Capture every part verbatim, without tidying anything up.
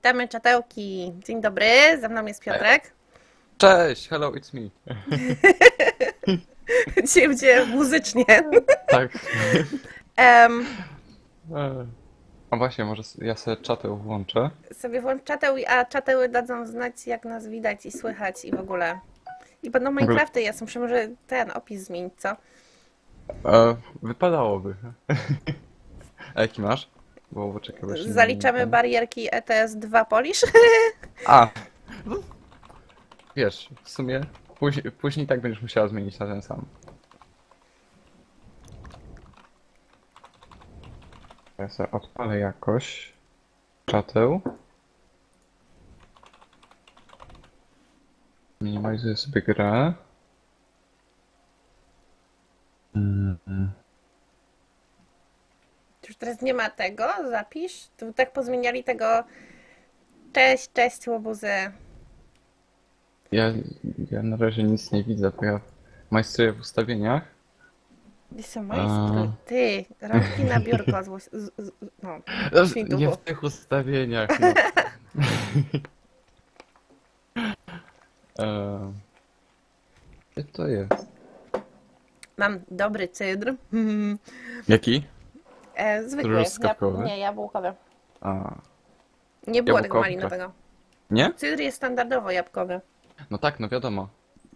Witamy czatelki. Dzień dobry, ze mną jest Piotrek. Cześć, hello, it's me. Dzisiaj będzie muzycznie. Tak. Um, A właśnie, może ja sobie czatę włączę. sobie włącz czateł, a czateły dadzą znać, jak nas widać i słychać i w ogóle. I będą Minecrafty, ja muszę może ten opis zmienić, co? E, wypadałoby. A jaki masz? Bo, bo czekaj, bo jeszcze nie- Zaliczamy barierki E T S dwa Polish. A! No, wiesz, w sumie później, później tak będziesz musiała zmienić na ten sam. Ja sobie odpalę jakoś czatę. Minimalizuję sobie grę. Mm, mm. Już teraz nie ma tego, zapisz. Tu tak pozmieniali tego. Cześć, cześć łobuzy. Ja, ja na razie nic nie widzę, bo ja majstruję w ustawieniach. Gdzie są majstry? Ty, rączki na biurko. Zło... Z, z, no, świntuchu. Nie w tych ustawieniach. No. Eee, Gdzie to jest? Mam dobry cydr. Jaki? E, zwykły. Truskawkowy? nie, jabłkowy. A, Nie było tego Jabłkowy, malinowego. nie? Cydr jest standardowo jabłkowy. No tak, no wiadomo.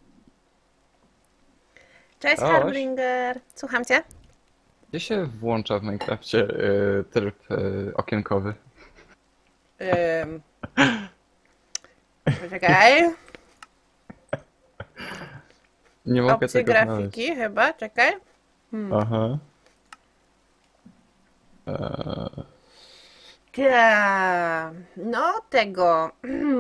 Cześć, Cześć. Harblinger. Słucham cię? Gdzie się włącza w Minecrafcie y, tryb y, okienkowy? Ym... Czekaj. Nie mogę Opcje tego grafiki znaleźć. chyba, czekaj. Hmm. Aha. Eee, Ta, no tego.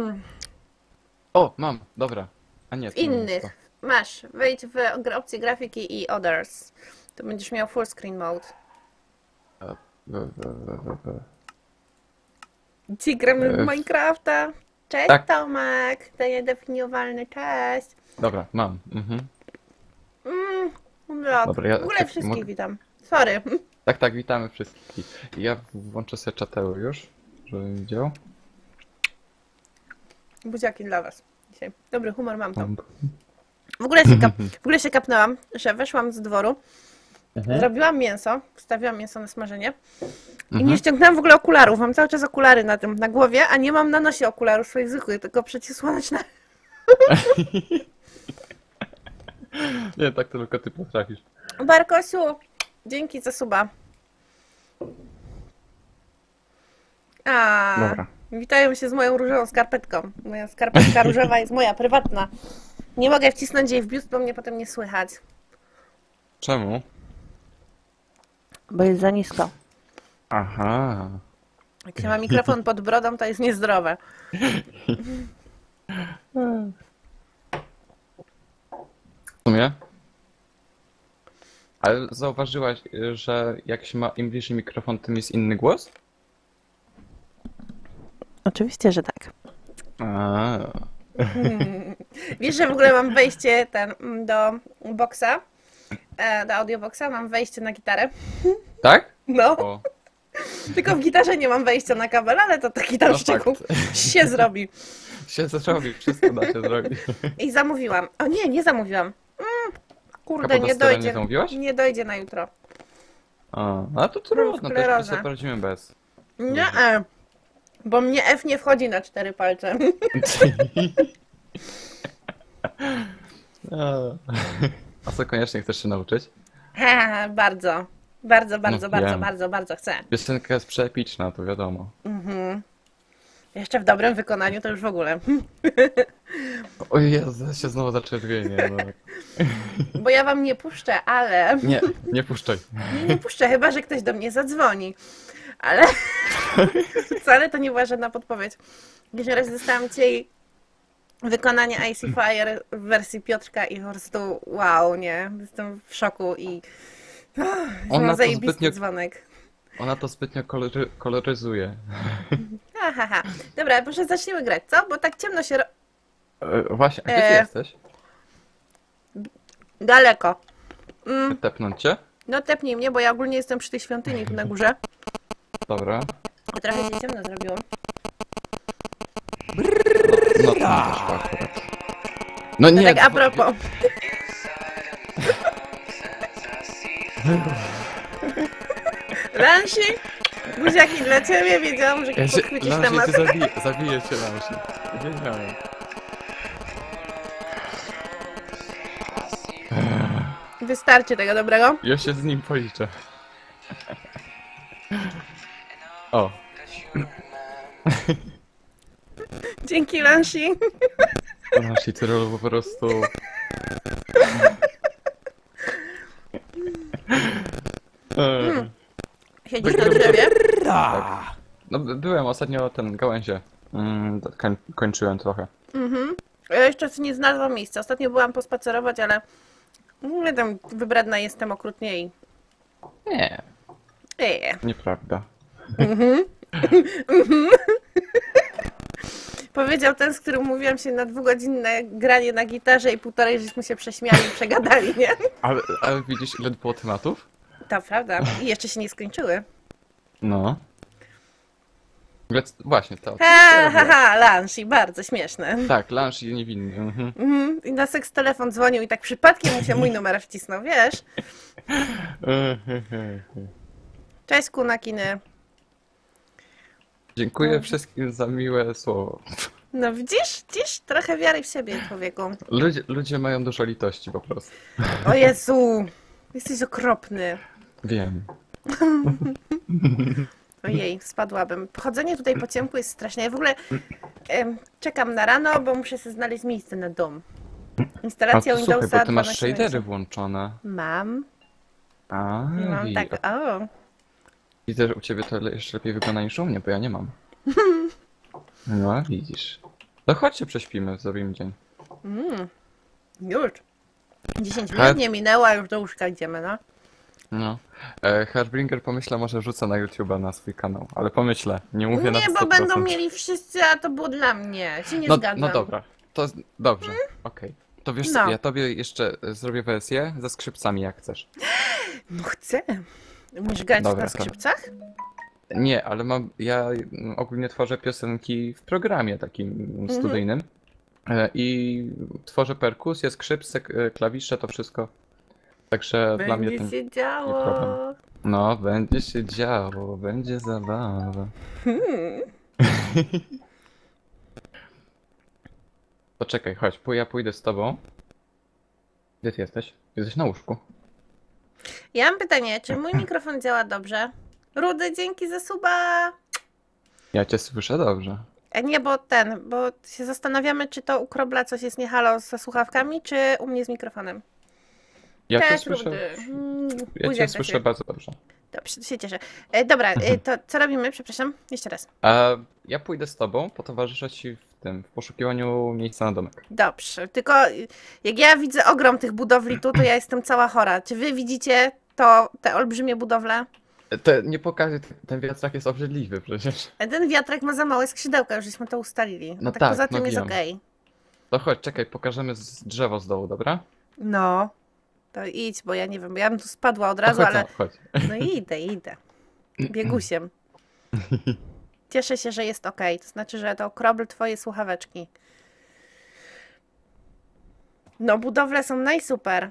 O, mam, dobra. A nie, W to nie jest innych. to. Masz, wejdź w gra- opcje grafiki i others. To będziesz miał full screen mode. E, w- w- w- w- Dzisiaj gramy w E, Minecrafta. Cześć tak. Tomek, ten niedefiniowalny, cześć. Dobra, mam. Mhm. Mm, no, Dobra, ja w ogóle tak wszystkich mogę- witam. Sorry. Tak, tak, witamy wszystkich. Ja włączę sobie czateły już, żebym widział. Buziaki dla was dzisiaj. Dobry humor mam to. Mam. W ogóle się, kap w ogóle się kapnęłam, że weszłam z dworu, Mhm. zrobiłam mięso, wstawiłam mięso na smażenie i Mhm. nie ściągnęłam w ogóle okularów. Mam cały czas okulary na tym, na głowie, a nie mam na nosie okularów swoich zwykłych, tylko przeciwsłoneczne. Nie, tak to tylko ty potrafisz. Barkosiu, dzięki za suba. A, Dobra. witają się z moją różową skarpetką. Moja skarpetka różowa jest moja, prywatna. Nie mogę wcisnąć jej w biust, bo mnie potem nie słychać. Czemu? Bo jest za nisko. Aha. Jak się ma mikrofon pod brodą, to jest niezdrowe. W sumie? Ale zauważyłaś, że jak się ma im bliżej mikrofon, tym jest inny głos? Oczywiście, że tak. A. Wiesz, że w ogóle mam wejście ten, mm, do boxa, e, do audioboxa, mam wejście na gitarę. Tak? No, O. tylko w gitarze nie mam wejścia na kabel, ale to taki tam No szczegół fakt. się zrobi. Się zrobi, wszystko da się zrobić. I zamówiłam. O nie, nie zamówiłam. Mm, kurde, nie Kapodostera dojdzie. nie zamówiłaś? Nie dojdzie na jutro. A, a to trudno, też sklerozę. sobie poradzimy bez. Nie, e, bo mnie F nie wchodzi na cztery palce. A co koniecznie chcesz się nauczyć? Ha, bardzo, bardzo, bardzo, No, bardzo, wiem. bardzo, bardzo chcę. Piosenka jest przeepiczna, to wiadomo. Mhm. Jeszcze w dobrym wykonaniu to już w ogóle. O Jezu, ja się znowu zaczerwienię. No. Bo ja wam nie puszczę, ale... Nie, nie puszczaj. Nie, nie puszczę, chyba że ktoś do mnie zadzwoni. Ale wcale to nie była żadna podpowiedź. Pierwszy raz dostałam dzisiaj wykonanie Icy Fire w wersji Piotrka i po prostu wow, nie? Jestem w szoku i Ona mam to zajebisty zbytnio- dzwonek. Ona to zbytnio kolory, koloryzuje. Ha, ha, ha. Dobra, może zaczniemy grać, co? Bo tak ciemno się... ro- E, właśnie, a gdzie ty E. jesteś? Daleko. Mm, Tepnąć cię? no tepnij mnie, bo ja ogólnie jestem przy tej świątyni tu na górze. Dobra. I trochę się ciemno zrobiło. No to nie wyszło akurat. No nie, Tak a propos. Lansi, buziaki dla ciebie, wiedziałam, że Ja się, podchwycisz Lansi, temat. ty zabiję, zabiję cię, Lansi. Wiedziałem. Wystarczy tego dobrego. Ja się z nim policzę. O. Dzięki, Lansi. Lansi, ty rolu po prostu... Hmm. Siedzisz na drzewie. Tak. No by- byłem ostatnio ten gałęzie. Mm, to koń, kończyłem trochę. Mhm. Ja jeszcze nie znalazłam miejsca. Ostatnio byłam pospacerować, ale nie tam wybredna jestem okrutnie i... Nie, Eee. nieprawda. Powiedział ten, z którym mówiłam się na dwugodzinne granie na gitarze i półtorej żeśmy się prześmiali i przegadali, nie? Ale, ale widzisz, ile było tematów? To prawda. I jeszcze się nie skończyły. No. Więc właśnie to. Ha, ha, ha, Lansi, bardzo śmieszne. Tak, Lansi niewinny. Mhm. Mhm. I na seks telefon dzwonił i tak przypadkiem mu się mój numer wcisnął, wiesz? Cześć, kunakiny. Dziękuję wszystkim za miłe słowo. No widzisz? Widzisz? Trochę wiary w siebie, człowieku. Ludzie, ludzie mają dużo litości po prostu. O Jezu! Jesteś okropny. Wiem. Ojej, spadłabym. Chodzenie tutaj po ciemku jest straszne. Ja w ogóle em, czekam na rano, bo muszę sobie znaleźć miejsce na dom. A Instalacja to słuchaj, Windowsa bo ty masz dwanaście shadery miesięcy. włączone. Mam. A, I mam wi- tak, o. widzę, że u ciebie to le- jeszcze lepiej wygląda niż u mnie, bo ja nie mam. No, widzisz. To chodźcie, prześpimy, zrobimy dzień. Mm, już. dziesięć Ha- minut nie minęło, a już do łóżka idziemy, no. No. E, Hardbringer pomyśla, może rzucę na YouTube'a na swój kanał, ale pomyślę, nie mówię na Nie, sto bo procent. będą mieli wszyscy, a to było dla mnie. Się nie No, zgadzam. no dobra, to z- dobrze, okej. To wiesz co, No. ja tobie jeszcze e, zrobię wersję ze skrzypcami, jak chcesz. No chcę. Umiesz grać Dobra, na to- skrzypcach? Nie, ale mam, ja mm, ogólnie tworzę piosenki w programie takim Mhm. studyjnym. E, I tworzę perkusję, skrzypce, k- e, klawisze, to wszystko. Także dla mnie Będzie ten... się działo. problem. No, będzie się działo, będzie zabawa. Hmm. Poczekaj, chodź, pój- ja pójdę z tobą. Gdzie ty jesteś? Jesteś na łóżku. Ja mam pytanie, czy mój mikrofon działa dobrze? Rudy, dzięki za suba! Ja cię słyszę dobrze. A nie, bo ten, bo się zastanawiamy, czy to u Krobla coś jest nie halo ze słuchawkami, czy u mnie z mikrofonem. Ja cię Tak, słyszę, Rudy. Mm, ja buziak cię dla słyszę ciebie. bardzo dobrze. Dobrze, to się cieszę. E, dobra, e, to co robimy? Przepraszam, jeszcze raz. A ja pójdę z tobą, potowarzyszę ci w tym, w poszukiwaniu miejsca na domek. Dobrze, tylko y, jak ja widzę ogrom tych budowli tu, to ja jestem cała chora. Czy wy widzicie to, te olbrzymie budowle? Te, nie pokażę, ten- ten wiatrak jest obrzydliwy przecież. E, Ten wiatrak ma za małe skrzydełka, już żeśmy to ustalili. No tak, tak, poza no tym jest wiem. okej. To chodź, czekaj, pokażemy z drzewo z dołu, dobra? No, to idź, bo ja nie wiem, bo ja bym tu spadła od To razu, chodź, ale no, chodź. no idę, idę. Biegusiem. Cieszę się, że jest okej. To znaczy, że to Krobl twoje słuchaweczki. No, budowle są najsuper.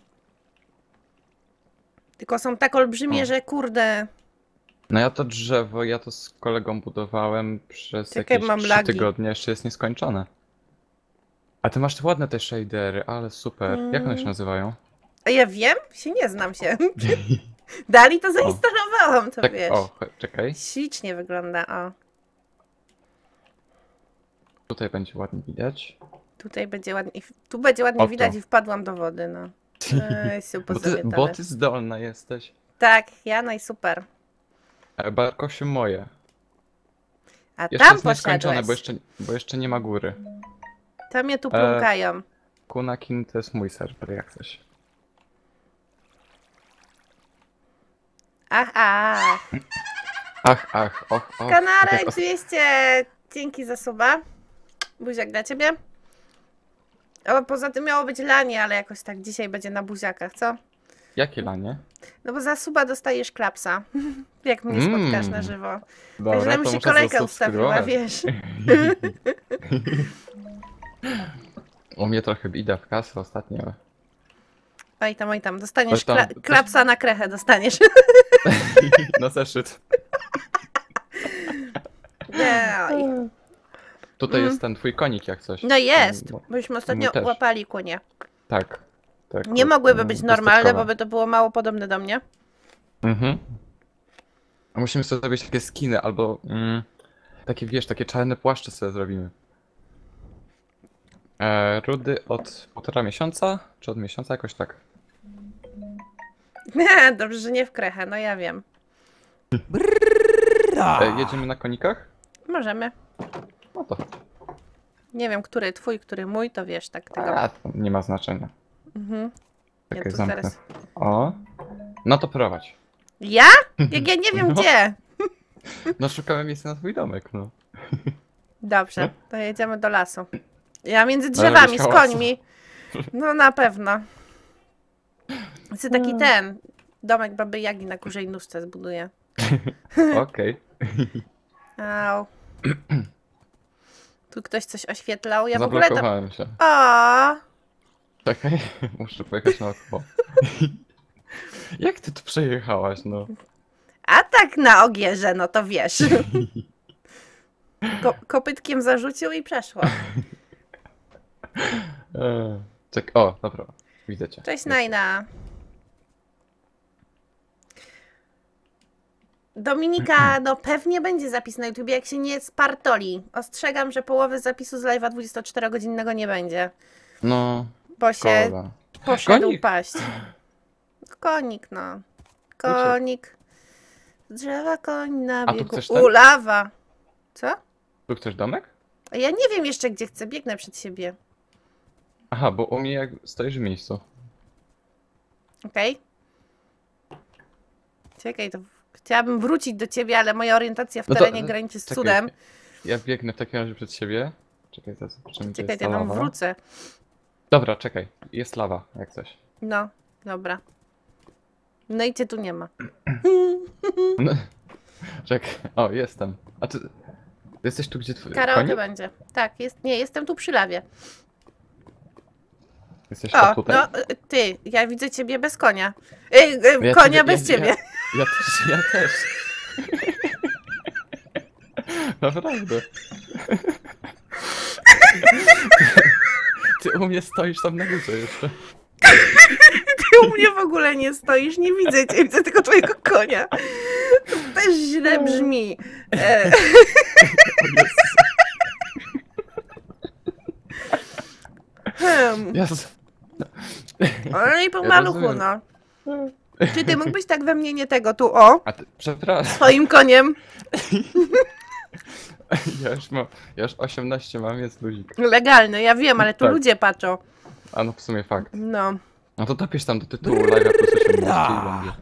Tylko są tak olbrzymie, O. że kurde. No ja to drzewo, ja to z kolegą budowałem przez Czekaj, jakieś mam trzy lagi. tygodnie, jeszcze jest nieskończone. A ty masz ładne te shadery, ale super. Jak one się Mm. nazywają? A ja wiem? Się nie znam się. Dali to zainstalowałam, to Tak, wiesz. o, chodź, czekaj. Ślicznie wygląda, o. Tutaj będzie ładnie widać. Tutaj będzie ładnie, i w- tu będzie ładnie O, to. widać i wpadłam do wody, no. Ej, super Bo ty, zamiatane. bo ty zdolna jesteś. Tak, ja no i super. E, Barkosiu moje. A Jeszcze tam jest nieskończone, poszedłeś. bo jeszcze, bo jeszcze nie ma góry. To mnie tu E, pląkają. Kunakin to jest mój serwer, jak coś. Ach, ach. Ach, ach, och, och. Kanarek Jak os- dwieście. Dzięki za suba. Buziak dla ciebie. O, poza tym miało być lanie, ale jakoś tak dzisiaj będzie na buziakach, co? Jakie lanie? No bo za suba dostajesz klapsa, jak mnie Mm. spotkasz na żywo. Dobra, Źle mi to się muszę kolejka ustawiła, zasubskrybować. wiesz. U mnie trochę ida w kasę ostatnio. Oj tam, oj tam, dostaniesz Oj tam, kla coś- klapsa na krechę, dostaniesz. No zeszyt. Nie, oj. Tutaj Mm. jest ten twój konik jak coś. No jest, No, bośmy ostatnio też. łapali konie. tak. tak. Nie o, mogłyby mm, być normalne, kosteczkowe. bo by to było mało podobne do mnie. Mhm. A musimy sobie zrobić takie skiny, albo mm, takie, wiesz, takie czarne płaszcze sobie zrobimy. E, rudy od półtora miesiąca, czy od miesiąca, jakoś tak. Nie, dobrze, że nie w krechę, no ja wiem. E, jedziemy na konikach? Możemy. No to. Nie wiem, który twój, który mój, to wiesz, tak tego. A, to nie ma znaczenia. Mhm. Ja Czekaj, tu zamknę. zaraz. O. No to prowadź. Ja? Jak ja nie wiem No. gdzie. No szukamy miejsca na twój domek, no. Dobrze, to jedziemy do lasu. Ja między Ale drzewami z robisz hałasu. końmi. No na pewno. Chcę taki ten domek Baby Jagi na kurzej nóżce zbuduję. Okej. Au. Tu ktoś coś oświetlał. Ja w ogóle to... Zablokowałem się. O, Czekaj, muszę pojechać naokoło. Jak ty tu przejechałaś, no? a tak na ogierze, no to wiesz. Ko kopytkiem zarzucił i przeszło. Eee, Czek, o, dobra, widzę cię. Cześć Najna. Dominika, no pewnie będzie zapis na YouTubie, jak się nie spartoli. Ostrzegam, że połowy zapisu z live'a dwudziestoczterogodzinnego nie będzie. No, Bo się szkoda. poszedł Konik? paść. Konik, no. Konik. Z drzewa koń na A tu biegu. chcesz ten? U, lawa. Co? Tu chcesz domek? A ja nie wiem jeszcze, gdzie chcę. Biegnę przed siebie. Aha, bo u mnie jak stoisz w miejscu. Okej? Czekaj, to chciałabym wrócić do ciebie, ale moja orientacja w No to- terenie graniczy z czekaj, cudem. Ja biegnę w takim razie przed siebie. Czekaj, zaraz zobaczymy, gdzie Czekaj, jest ja ta tam lawa. wrócę. Dobra, czekaj, jest lawa, jak coś. No, dobra. No i cię tu nie ma. No, czekaj, o, jestem. A ty, ty jesteś tu, gdzie twój Karaoke konik? będzie. Tak, jest, nie, jestem tu przy lawie. Jesteś O, tutaj? no y, ty, ja widzę ciebie bez konia. Y, y, Ja konia ciebie- bez ja, ciebie. Ja, ja też, ja też. Naprawdę. Ty u mnie stoisz tam na górze jeszcze. Ty u mnie w ogóle nie stoisz, nie widzę cię, widzę tylko twojego konia. To też źle brzmi. E, hmm. Jezu. Ale i po Ja maluchu, rozumiem. no. Czy ty mógłbyś tak we mnie nie tego tu, o, A ty, przepraszam, swoim koniem? ja już mam, ja już osiemnaście mam, jest luzik. Legalny, ja wiem, ale tu Tak. ludzie patrzą. A no w sumie fakt. No. No to dopisz tam do tytułu live'a plus osiemnaście i będzie.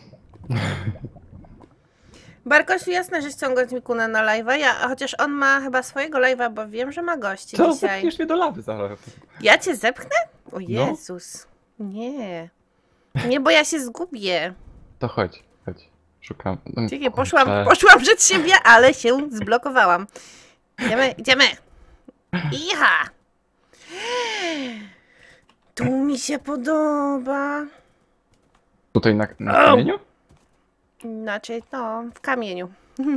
Barkosiu, jasne, że ściągać mi kunę na live'a, ja, chociaż on ma chyba swojego live'a, bo wiem, że ma gości Co, dzisiaj. zepchniesz mnie do lawy zaraz. Ja cię zepchnę? O No. Jezus. Nie. Nie, bo ja się zgubię. To chodź, chodź. Szukam. No, Czekaj, kurczę. poszłam, poszłam przed siebie, ale się zblokowałam. Idziemy, idziemy. Iha! Tu mi się podoba. Tutaj na, na Au. kamieniu? Znaczy, no, w kamieniu.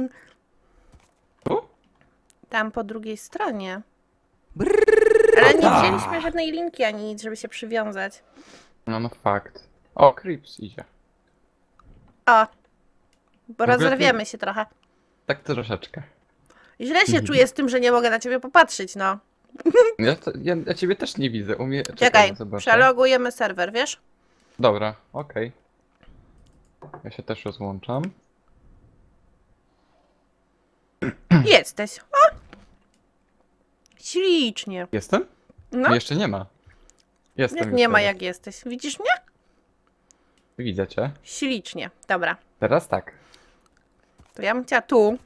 Tu? Tam po drugiej stronie. Ale nie wzięliśmy żadnej linki ani nic, żeby się przywiązać. No, no fakt. O, Creeps idzie. O! Bo ogóle rozerwiemy się trochę. Tak troszeczkę. Źle się czuję z tym, że nie mogę na ciebie popatrzeć, no. Ja, to, ja, ja ciebie też nie widzę. Umie... Czekaj, zobaczę. przelogujemy serwer, wiesz? Dobra, okej. Ja się też rozłączam. Jesteś. O! Ślicznie. Jestem? No, Jeszcze nie ma. Jestem jak już nie ma teraz. jak jesteś. Widzisz mnie? Widzę cię. Ślicznie. Dobra. Teraz tak. To ja bym chciała tu.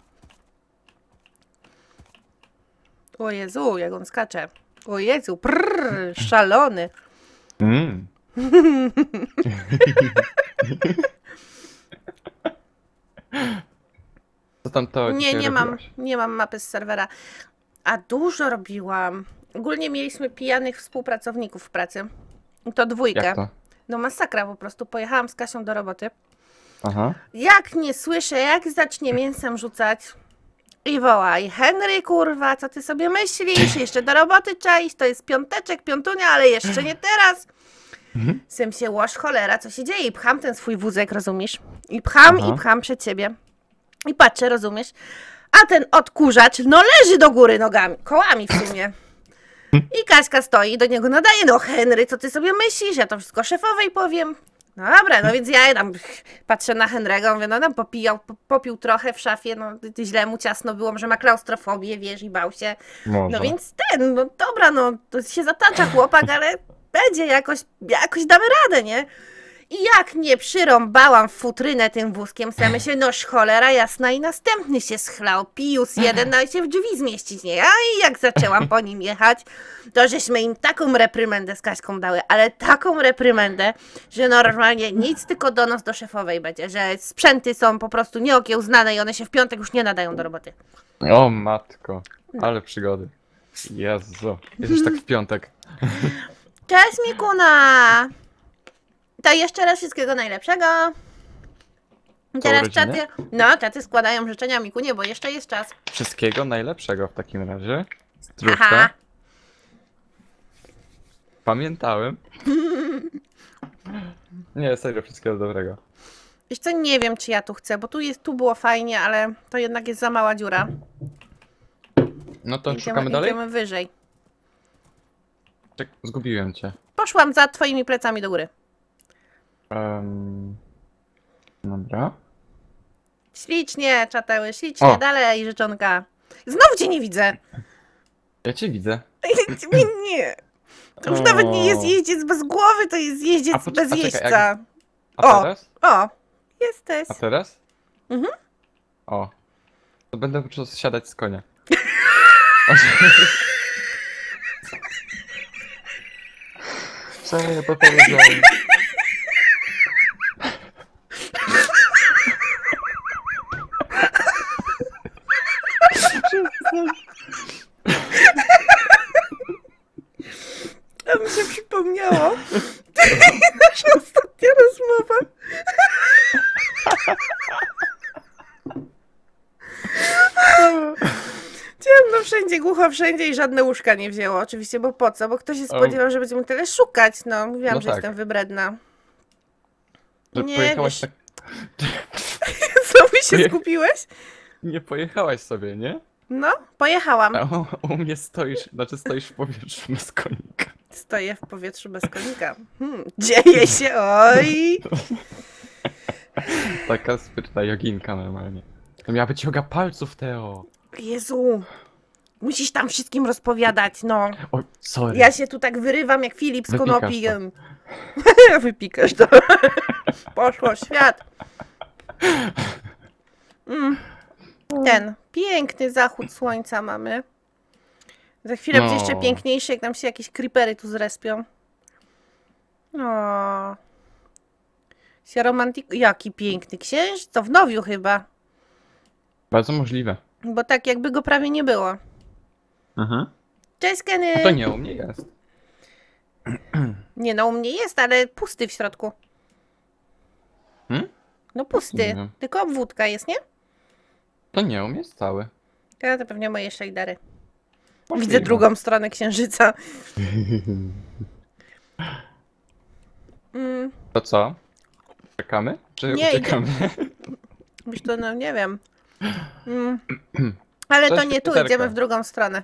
O Jezu, jak on skacze. O Jezu, prrr, szalony. Mm. Co tam to Nie, dzisiaj nie mam, robiłaś? nie mam mapy z serwera. A dużo robiłam. Ogólnie mieliśmy pijanych współpracowników w pracy. I to dwójkę. Jak to? No masakra po prostu. Pojechałam z Kasią do roboty. Aha. Jak nie słyszę, jak zacznie mięsem rzucać i wołaj, Henry, kurwa, co ty sobie myślisz? Jeszcze do roboty trzeba iść, to jest piąteczek, piątunia, ale jeszcze nie teraz. Sym się, łoż cholera, co się dzieje? I pcham ten swój wózek, rozumiesz? I pcham, Aha. i pcham przed siebie. I patrzę, rozumiesz? A ten odkurzacz, no leży do góry nogami, kołami w sumie. I Kaśka stoi, do niego nadaje, no Henry, co ty sobie myślisz? Ja to wszystko szefowej powiem. No dobra, no więc ja tam patrzę na Henry'ego, mówię, no tam popijał, po- popił trochę w szafie, no źle mu ciasno było, może ma klaustrofobię, wiesz, i bał się. Może. No więc ten, no dobra, no to się zatacza chłopak, ale będzie jakoś, jakoś damy radę, nie? I jak nie przyrąbałam w futrynę tym wózkiem, sobie myślę, noż cholera jasna i następny się schlał. Pius jeden, no i się w drzwi zmieścić nie. A i jak zaczęłam po nim jechać, to żeśmy im taką reprymendę z Kaśką dały, ale taką reprymendę, że normalnie nic, tylko donos do szefowej będzie, że sprzęty są po prostu nieokiełznane i one się w piątek już nie nadają do roboty. O matko, ale przygody. Jezu, jesteś tak w piątek. Cześć Mikuna! To jeszcze raz wszystkiego najlepszego. Teraz urodziny? czaty, no czaty składają życzenia Mikunie, bo jeszcze jest czas. Wszystkiego najlepszego w takim razie. Zdrówka. Aha. Pamiętałem. Nie, serio, wszystkiego dobrego. Wiesz co, nie wiem czy ja tu chcę, bo tu jest, tu było fajnie, ale to jednak jest za mała dziura. No to Idziemy, szukamy dalej? idziemy wyżej. Czek, zgubiłem cię. Poszłam za twoimi plecami do góry. Um, dobra. Ślicznie, czateły, ślicznie, O. dalej, życzonka. Znowu cię nie widzę. Ja cię widzę. Nie, nie. To już nawet nie jest O. jeździec bez głowy, to jest jeździec A poc- bez a czekaj, jeźdźca. jak- A O. teraz? O, jesteś. A teraz? Mhm. O. To będę musiał siadać z konia. Czemu ja to powiedziałem? A mi się przypomniało. Nasza ostatnia rozmowa. Ciemno wszędzie, głucho wszędzie i żadne łóżka nie wzięło. Oczywiście, bo po co? Bo ktoś się spodziewał, że będziemy tyle szukać. No, mówiłam, No że tak. jestem wybredna. Że Nie, pojechałaś wiesz- tak... Znowu się Poje- skupiłeś? Nie pojechałaś sobie, nie? No, pojechałam. A u, u mnie stoisz, znaczy stoisz w powietrzu bez konika. Stoję w powietrzu bez konika. Hmm, dzieje się, oj! Taka sprytna joginka normalnie. To miała być joga palców, Teo. Jezu! Musisz tam wszystkim rozpowiadać, no. Oj, sorry. Ja się tu tak wyrywam jak Filip z Wypikasz konopi. to. Wypikasz to. Poszło w świat. Mm. Ten piękny zachód słońca mamy. Za chwilę No. będzie jeszcze piękniejszy, jak nam się jakieś creepery tu zrespią. O. Się romantik... Jaki piękny księżyc, to w Nowiu chyba. Bardzo możliwe. Bo tak jakby go prawie nie było. Mhm. Cześć Kenny! A to nie u mnie jest. Nie no, u mnie jest, ale pusty w środku. Hmm? No Nie pusty. wiem. Tylko obwódka jest, nie? To nie u mnie jest cały. To, to pewnie moje shadery. Możliwe. Widzę drugą stronę księżyca. Mm, To co? Czekamy? Czy Nie, uciekamy? wiesz to, no nie wiem. Mm. Ale to Cześć, nie tu, Piotrka. idziemy w drugą stronę.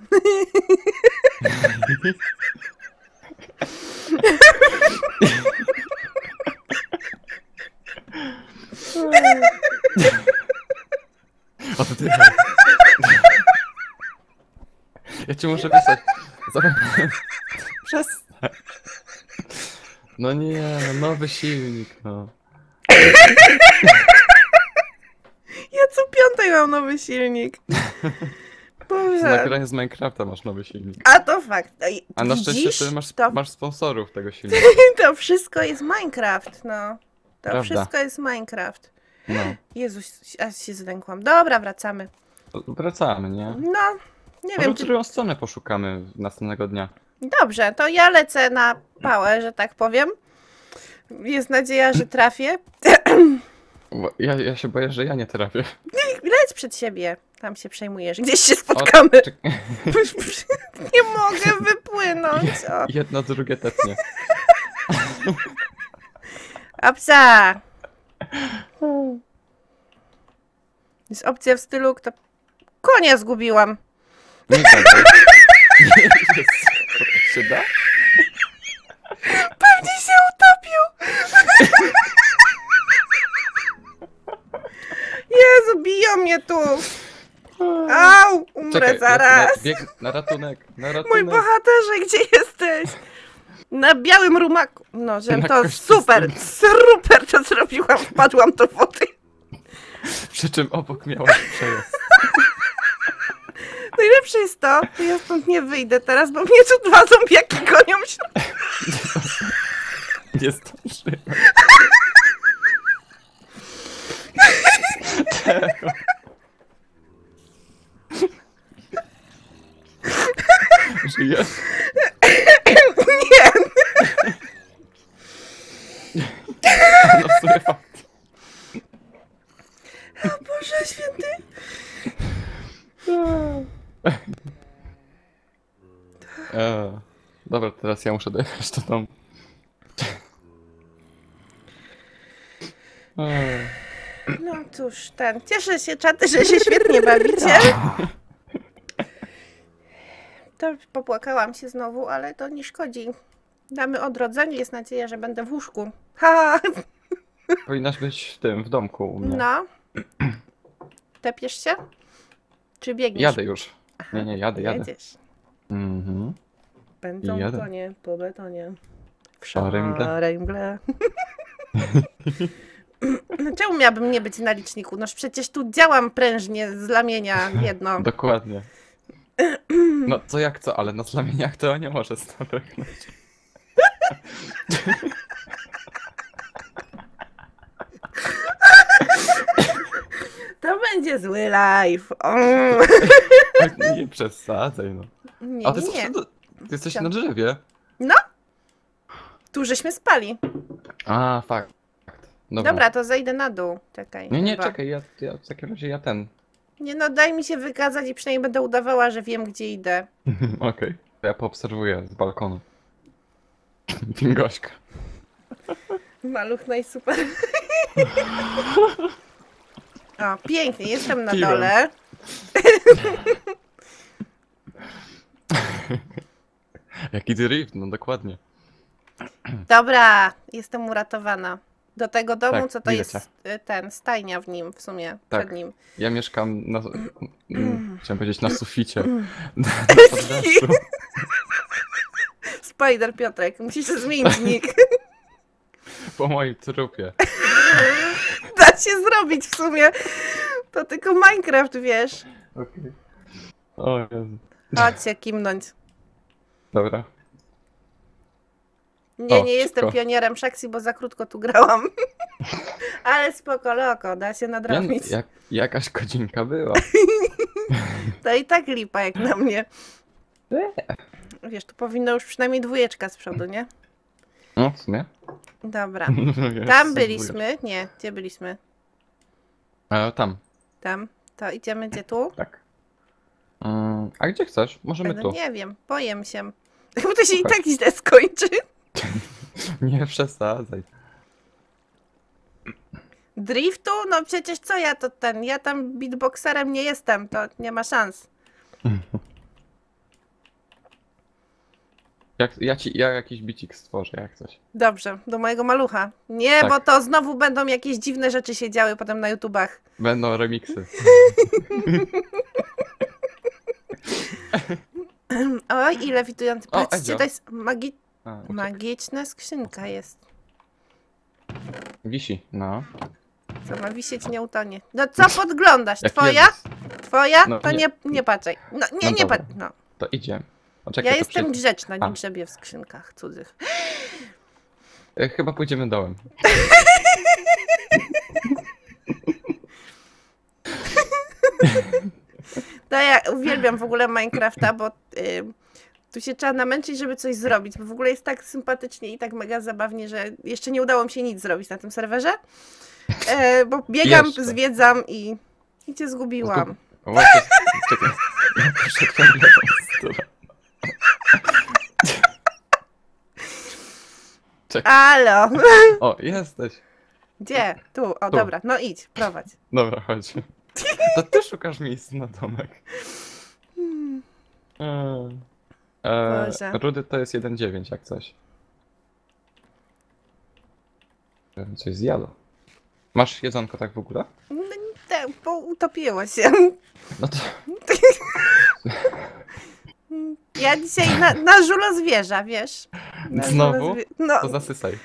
O, to ty. Ja ci muszę pisać. Zapomniałem. Przestań. No nie, no nowy silnik, no. Ja co piątek mam nowy silnik. Z Boże. nagrania z Minecrafta masz nowy silnik. A to fakt. No i A na szczęście widzisz? ty masz, to, masz sponsorów tego silnika. to wszystko jest Minecraft, no. To Prawda. wszystko jest Minecraft. No. Jezus, aż się zdękłam. Dobra, wracamy. Wracamy, nie? No, nie Może wiem, w czy... drugą stronę poszukamy następnego dnia. Dobrze, to ja lecę na pałę, że tak powiem. Jest nadzieja, że trafię. Bo Ja, ja się boję, że ja nie trafię. Leć przed siebie. Tam się przejmujesz. Gdzieś się spotkamy. O, czek- Nie mogę wypłynąć. O. Jedno drugie tetnie. A psa! Jest opcja w stylu, kto... Konia zgubiłam. Nie gadaj. Nie, jest. To tak się da? Pewnie się utopił. Jezu, biją mnie tu. Au, umrę Czekaj, zaraz. Na, bieg, na ratunek, na ratunek. Mój bohaterze, gdzie jesteś? Na białym rumaku. No, że Na to kościstym. super, super to zrobiłam. Wpadłam do wody. Przy czym obok miałaś przejazd. Najlepsze jest to, że ja stąd nie wyjdę teraz, bo mnie tu dwa zombiaki gonią się. Nie zdążyłem. Żyjesz? Nie, No w sumie fakt. Boże święty. E, dobra, teraz ja muszę dojechać do domu. E, No cóż, ten, cieszę się, czaty, że się świetnie bawicie. To popłakałam się znowu, ale to nie szkodzi. Damy odrodzenie, jest nadzieja, że będę w łóżku. Ha! powinnaś być w tym, w domku u mnie. No. Tepiesz się? Czy biegniesz? Jadę już. Nie, nie, jadę, jadę. Jedziesz. Mhm. Pędzą Jadę. konie po betonie. W Szarej mgle. szarej mgle. No czemu miałabym nie być na liczniku? Noż przecież tu działam prężnie z lamienia jedno. Dokładnie. No co jak co, ale na znamieniach to nie może stanąć. To będzie zły live. O. Nie przesadzaj, no. Nie, A ty, nie, jesteś, nie. na- ty jesteś Co? na drzewie. No. Tu żeśmy spali. A, fakt. Dobra. Dobra, to zejdę na dół. Czekaj. Nie, nie, chyba. czekaj, ja, ja w takim razie ja ten. Nie no, daj mi się wykazać i przynajmniej będę udawała, że wiem, gdzie idę. Okej. To ja poobserwuję z balkonu. Pingośka. Maluch najsuper. O, pięknie, jestem na Piłem. dole. Jaki drift, no dokładnie. Dobra, jestem uratowana. Do tego domu, Tak, co to widzę jest cię. y, ten, stajnia w nim w sumie, Tak. przed nim. Ja mieszkam na... mm, Chciałem powiedzieć na suficie. Na, na poddaszu. Spider Piotrek, musisz zmienić nick. Po moim trupie. Da się zrobić w sumie. To tylko Minecraft, wiesz. Okej. O Jezu. Chodźcie, kimnąć. Dobra. Nie, O, nie jestem szybko. pionierem Szaksi, bo za krótko tu grałam. Ale spoko, loko, da się Nie, nadrobić. jak, jakaś godzinka była. To i tak lipa jak na mnie. Wiesz, tu powinno już przynajmniej dwójeczka z przodu, nie? No, w sumie. Dobra. Jest, Tam byliśmy. Nie, gdzie byliśmy? E, tam, Tam. To idziemy gdzie tu? tak. Mm, a gdzie chcesz? Możemy No tu. nie wiem, boję się. Bo to się i Słuchaj. tak źle skończy. Nie przesadzaj. Driftu? No przecież co ja to ten, ja tam beatboxerem nie jestem, to nie ma szans. Jak, ja ci, ja jakiś bicik stworzę, jak coś. Dobrze, do mojego malucha. Nie, Tak. bo to znowu będą jakieś dziwne rzeczy się działy potem na YouTubach. Będą remiksy. Oj, i lewitujący. O, Patrzcie, Edzio. to jest magi... A, uciekł. magiczna skrzynka jest. Wisi, no. Co ma wisieć, nie utonie. No co podglądasz? Jak Twoja? Jezus. Twoja? No, to nie. nie, nie patrzaj. No nie, No nie dobra. patrz. No. To idziemy. O, czekaj, Ja to jestem przy- grzeczna, A. nie grzebię w skrzynkach cudzych. E, Chyba pójdziemy dołem. No ja uwielbiam w ogóle Minecrafta, bo y, tu się trzeba namęczyć, żeby coś zrobić, bo w ogóle jest tak sympatycznie i tak mega zabawnie, że jeszcze nie udało mi się nic zrobić na tym serwerze, e, bo biegam, Jeszcze. zwiedzam i, i cię zgubiłam. O, właśnie, czekaj. Ja poszedłem w lewą stronę. Czekaj. Alo! O, jesteś. Gdzie? Tu, o Tu. dobra, no idź, prowadź. Dobra, chodź. To ty szukasz miejsca na domek. Eee, Boże. e, Rudy to jest jeden dziewięć jak coś. Pewnie coś zjadł. Masz jedzonko tak w ogóle? No, te, bo utopiło się. No to Ja dzisiaj na, na żulo zwierza, wiesz? Na żulo znowu? zwie- No. To zasysaj.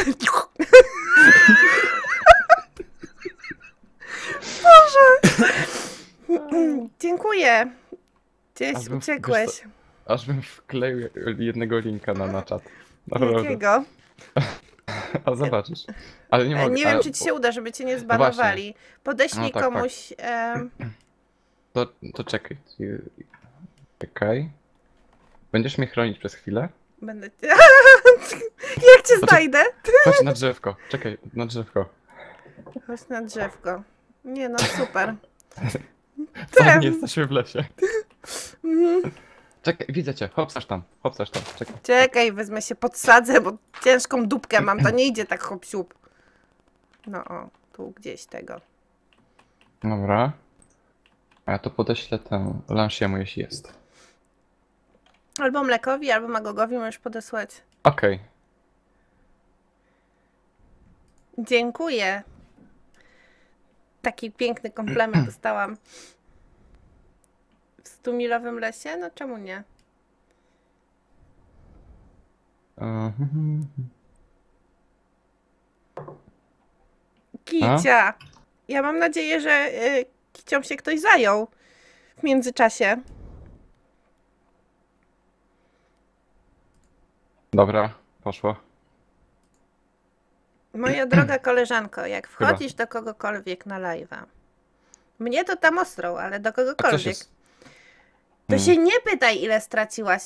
Dziękuję. Gdzieś Aż bym- uciekłeś. Aż bym wkleił jednego linka na, na czat. Naprawdę. Jakiego? A zobaczysz. Ale nie Nie, mogę. nie wiem, ale- czy ci się uda, żeby cię nie zbanowali. Podeślij No tak, komuś... em, To, to czekaj. Czekaj. Będziesz mnie chronić przez chwilę? Będę... Jak cię Poczek- znajdę? Chodź na drzewko. Czekaj, na drzewko. Chodź na drzewko. Nie no, super. Wcale nie jesteśmy w lesie. Mhm. Czekaj, widzę cię. Hopsasz tam. Hopsasz tam. Czekaj. Czekaj, wezmę się, podsadzę, bo ciężką dupkę mam, to nie idzie tak hop siup. No o, tu gdzieś tego. Dobra. A ja to podeślę temu Lanshiemu, jeśli jest. Albo Mlekowi, albo Magogowi możesz podesłać. Okej. Dziękuję. Taki piękny komplement dostałam. W stumilowym lesie? No czemu nie? Mhm. Kicia! Ja mam nadzieję, że y, kicią się ktoś zajął w międzyczasie. Dobra, poszło. Moja droga koleżanko, jak Chyba. wchodzisz do kogokolwiek na live'a, mnie to tam ostrą, ale do A coś kogokolwiek, jest. to Hmm. się nie pytaj, ile straciłaś.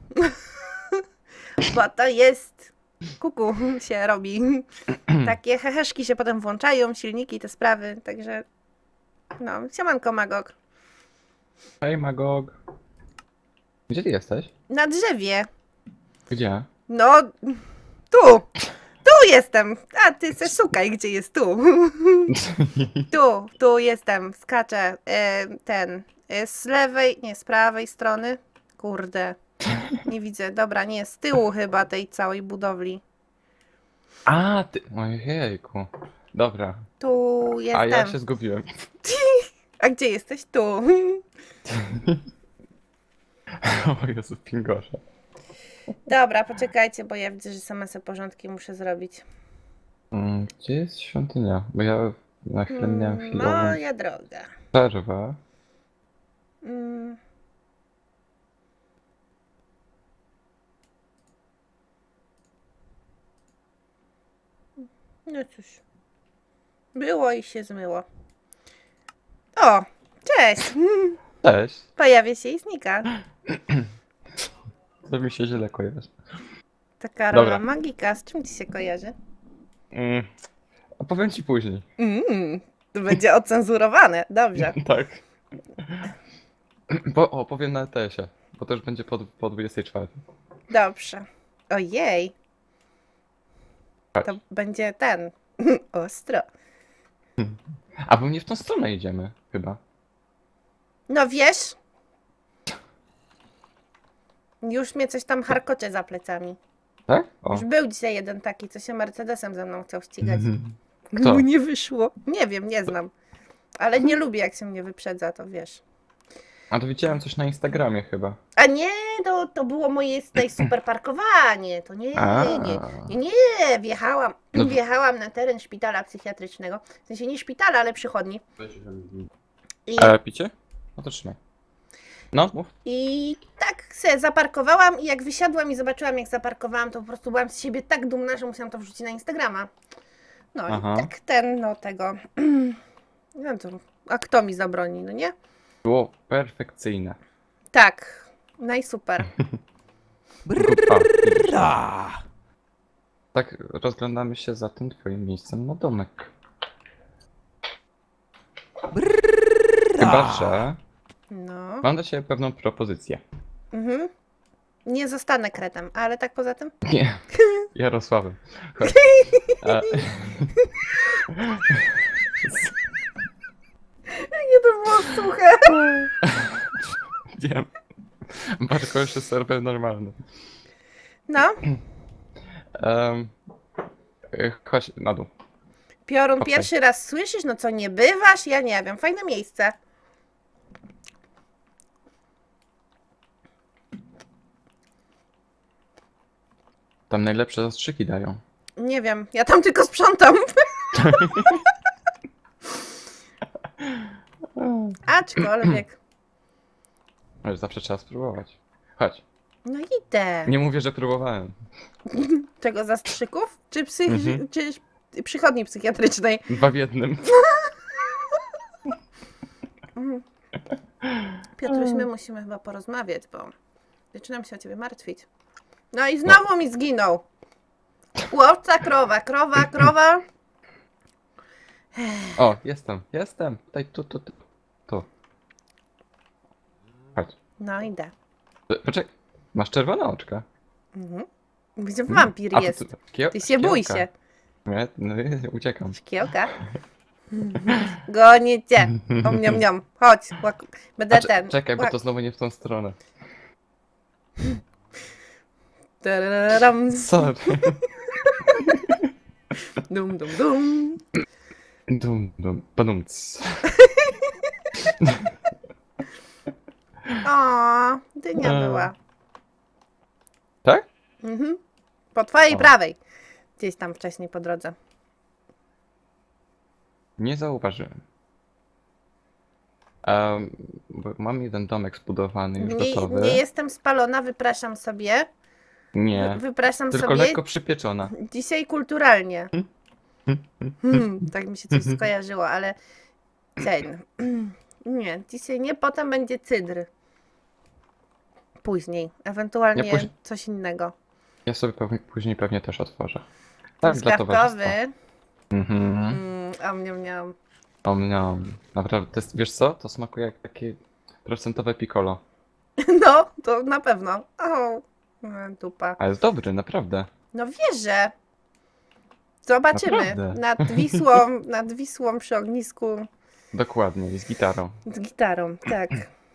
Bo to jest... Kuku się robi. Takie heheszki się potem włączają, silniki, te sprawy, także... No, siemanko Magog. Hej Magog. Gdzie ty jesteś? Na drzewie. Gdzie? No, tu. Tu jestem. A ty se szukaj, gdzie jest tu. Tu, tu jestem. Skaczę. E, ten. E, z lewej, nie, z prawej strony. Kurde. Nie widzę. Dobra, nie, z tyłu chyba tej całej budowli. A, ty... Ojejku. Dobra. Tu jestem. A ja się zgubiłem. A gdzie jesteś? Tu. O Jezu, pingorze. Dobra, poczekajcie, bo ja widzę, że sama sobie porządki muszę zrobić. Mm, Gdzie jest świątynia? Bo ja na chwilę miałem Mm, chwilową Moja droga. przerwę. Mm. No cóż. Było i się zmyło. O! Cześć! Cześć. Pojawia się i znika. To mi się źle kojarzy. Taka Dobra. rola magika. Z czym ci się kojarzy? Mm. A powiem ci później. Mm, to będzie ocenzurowane. Dobrze. Tak. Bo, o, powiem na E T S-ie, bo to już będzie po, po dwudziestej czwartej. Dobrze. Ojej. Chodź. To będzie ten. Ostro. A bo nie w tą stronę idziemy, chyba. No wiesz? Już mnie coś tam harkocze za plecami. Tak? O. Już był dzisiaj jeden taki, co się Mercedesem ze mną chciał ścigać. Kto? Mu nie wyszło. Nie wiem, nie znam. Ale nie lubię, jak się mnie wyprzedza, to wiesz. A to widziałem coś na Instagramie chyba. A nie, to, to było moje tutaj super parkowanie. To nie, A. nie, nie, nie. Wjechałam, No. wjechałam na teren szpitala psychiatrycznego. W sensie nie szpitala, ale przychodni. I, E, picie? No to trzymaj. No, mów. I tak se zaparkowałam i jak wysiadłam i zobaczyłam, jak zaparkowałam, to po prostu byłam z siebie tak dumna, że musiałam to wrzucić na Instagrama. No Aha. i tak ten, no tego. No to, a kto mi zabroni, no nie? Było perfekcyjne. Tak. No i super. A, tak rozglądamy się za tym twoim miejscem na domek. Chyba, że No. mam do ciebie pewną propozycję. Mhm. Nie zostanę kretem, ale tak poza tym? Nie, Jarosławem. Chodź. A, Nie, to było suche. wiem. Barko jeszcze serwer normalny. No. Um, chodź na dół. Piorun, Okej. pierwszy raz słyszysz? No co, nie bywasz? Ja nie wiem. Fajne miejsce. Tam najlepsze zastrzyki dają. Nie wiem. Ja tam tylko sprzątam. Aczkolwiek. Ale zawsze trzeba spróbować. Chodź. No idę. Nie mówię, że próbowałem. Czego, zastrzyków? Czy, psych... Mhm. czy przychodni psychiatrycznej? Dwa w jednym. Piotruś, my musimy chyba porozmawiać, bo zaczynam się o ciebie martwić. No i znowu mi zginął. Łowca, krowa, krowa, krowa. O, jestem, jestem. Tutaj, tu, tu, tu. Tu. Chodź. No idę. E, Poczekaj, masz czerwone oczka. Mhm. Widzę, wampir A, to jest. ty- kie- Ty się bój szkiełka. się. Nie, no, nie, uciekam. Szkiełka. Gonię cię. Om, niom, niom. Chodź. łak- Będę A, cze- ten. czekaj, bo łak- to znowu nie w tą stronę. Tararam. Sorry. Dum, dum, dum. Dum, dum, padumc. O, dynia E. była. Tak? Mhm. Po twojej O. prawej. Gdzieś tam wcześniej po drodze. Nie zauważyłem. Um, bo mam jeden domek zbudowany, już Nie, gotowy. nie jestem spalona, wypraszam sobie. Nie, Wypraszam tylko sobie. lekko przypieczona. Dzisiaj kulturalnie. Hmm, tak mi się coś skojarzyło, ale ten. Nie, dzisiaj nie, potem będzie cydr. Później, ewentualnie Ja póź- coś innego. Ja sobie pewnie, później pewnie też otworzę. Tak, dla towarzystwa. Truskawkowy. Mhm. Mm, om, niom, niom. Om, niom. Naprawdę, to jest, wiesz co? To smakuje jak takie procentowe piccolo. No, to na pewno. O, e, dupa. Ale jest dobry, naprawdę. No wierzę. Zobaczymy. Naprawdę. Nad Wisłą, nad Wisłą przy ognisku Dokładnie, i z gitarą. z gitarą, tak.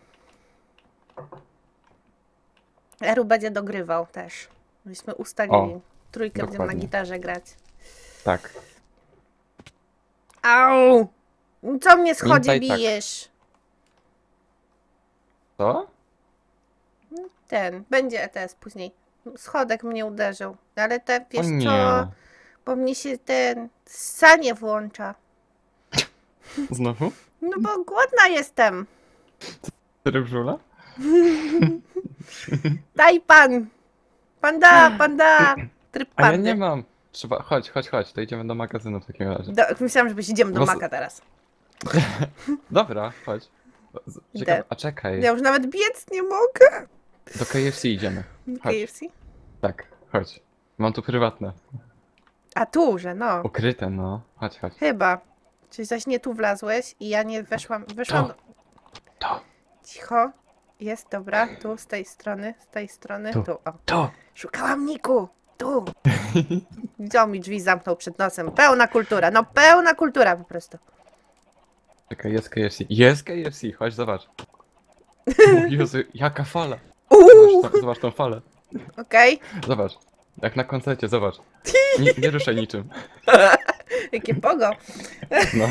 Eru będzie dogrywał też. Myśmy ustalili. O, Trójkę będziemy na dokładnie. gitarze grać. Tak. Au! Co mnie schodzie Pamiętaj tak. bijesz? Co? Ten, będzie E T S później. Schodek mnie uderzył. Ale te, O wiesz nie. co? Bo mnie się ten ssanie włącza. Znowu? No bo głodna jestem. Rybżula? Daj pan! Panda, panda! Tryb A ja pandy. nie mam. Trzeba, chodź, chodź, chodź, to idziemy do magazynu w takim razie. Do, myślałam, że idziemy do Bo- Maka teraz. Dobra, chodź. Z- Idę. Ciekawe, a czekaj, Ja już nawet biec nie mogę. do K F C idziemy. K Chodź. F C? Tak, chodź. Mam tu prywatne. A tu, że no. Ukryte, no. Chodź, chodź. Chyba. Czy zaś nie tu wlazłeś i ja nie weszłam. Weszłam. To. Do... To, Cicho. Jest, dobra. Tu, z tej strony, z tej strony. Tu. Tu. O. to. Szukałam Niku. Tu. Widział mi drzwi, zamknął przed nosem. Pełna kultura. No pełna kultura po prostu. Czekaj, jest K F C. Jest K F C, chodź, zobacz. O Jezu, jaka fala. Uuu. Zobacz, tą, zobacz tą falę. Okej. Zobacz. Jak na koncercie, zobacz. Nie, nie ruszaj niczym. Jakie pogo. No.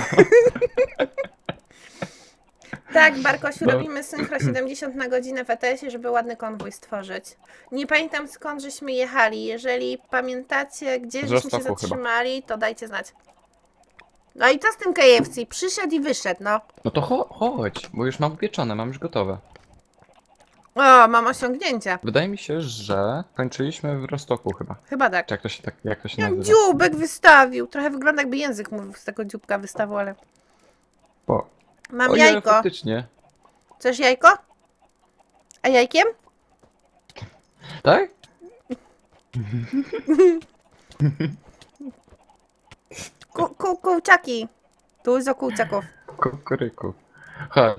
Tak, Barkosiu, No. robimy synchro siedemdziesiąt na godzinę w E T S-ie, żeby ładny konwój stworzyć. Nie pamiętam skąd żeśmy jechali. Jeżeli pamiętacie, gdzie Z żeśmy się Rostoku chyba. zatrzymali, to dajcie znać. No i co z tym K F C? Przyszedł i wyszedł, no. No to cho chodź, bo już mam upieczone, mam już gotowe. O, mam osiągnięcia. Wydaje mi się, że kończyliśmy w Rostoku chyba. Chyba tak. Czy jak to się tak, jak to się Jak nazywa? dzióbek wystawił. Trochę wygląda jakby język mu z tego dzióbka wystawał, ale... O. Mam O nie, jajko. faktycznie. Chcesz jajko? A jajkiem? Tak? Ku, ku, kurczaki. Tu jest o kurczaków. Kukuryku. Chodź.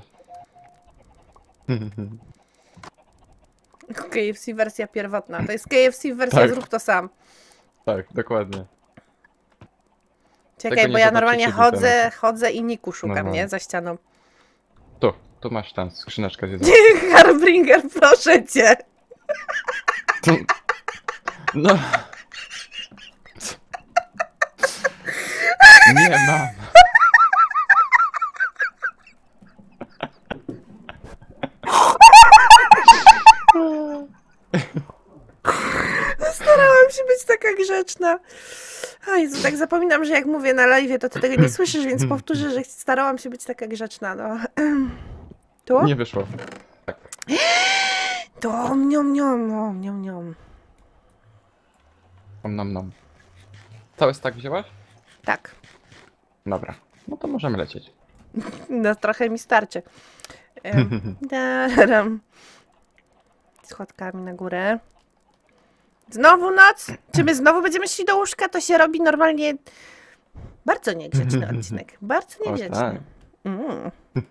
K F C wersja pierwotna. To jest K F C wersja Tak. zrób to sam. Tak, dokładnie. Czekaj, Tego bo nie ja normalnie zobaczycie chodzę, internetu. chodzę i niku szukam, No. nie? Za ścianą. Tu, tu masz tam skrzyneczkę z jedzeniem. Harbringer, proszę cię. Tu... No. Nie mam. Starałam się być taka grzeczna. O Jezu, tak zapominam, że jak mówię na live, to ty tego nie słyszysz, więc powtórzę, że starałam się być taka grzeczna, no. Tu? Nie wyszło. Tak. To niom, niom, niom, niom, niom. Om nom nom. Cały stak wzięłaś? Tak, Dobra. No to możemy lecieć. no trochę mi starczy. Em, daram. Schodkami na górę. Znowu noc? Czy my znowu będziemy szli do łóżka? To się robi normalnie bardzo niegrzeczny odcinek. Bardzo O, niegrzeczny. tak. Mm.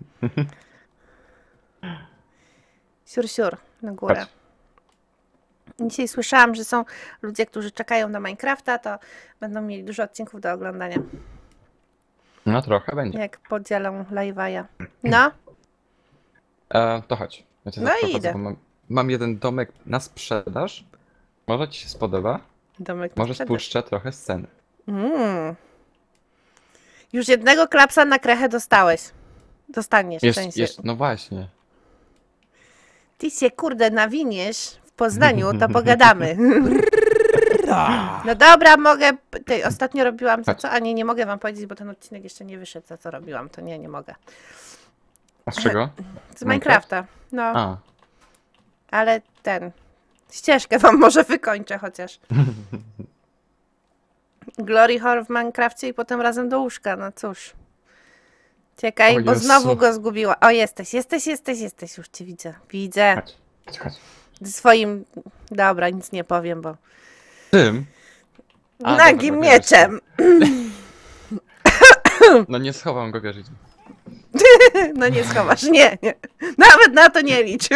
Siur, siur, na górę. Chodź. Dzisiaj słyszałam, że są ludzie, którzy czekają na Minecrafta, to będą mieli dużo odcinków do oglądania. No trochę będzie. Jak podzielą live'a. No, E, to chodź. Ja cię No zaprowadzę, idę. bo Mam, mam jeden domek na sprzedaż. Może ci się spodoba. domek. Może sprzedać. spuszczę trochę sceny. Mm. Już jednego klapsa na krechę dostałeś. Dostaniesz w Jest, sensie. jest, no właśnie. Ty się kurde nawiniesz w Poznaniu, to pogadamy. No dobra, mogę. Tej, ostatnio robiłam za co? A nie, nie mogę wam powiedzieć, bo ten odcinek jeszcze nie wyszedł, za co robiłam. To nie, nie mogę. A z czego? Z Minecrafta. No, A. ale ten. Ścieżkę wam może wykończę chociaż. Glory Hall w Minecrafcie i potem razem do łóżka. No cóż. Czekaj, O bo Jezu. znowu go zgubiła. O, jesteś, jesteś, jesteś, jesteś. Już cię widzę. Widzę. Chodź, chodź, chodź. Swoim. Dobra, nic nie powiem, bo. Tym? A, Nagim dobra, wiesz co. mieczem. No nie schowam go, wierzyć. No nie schowasz, nie, nie. Nawet na to nie licz.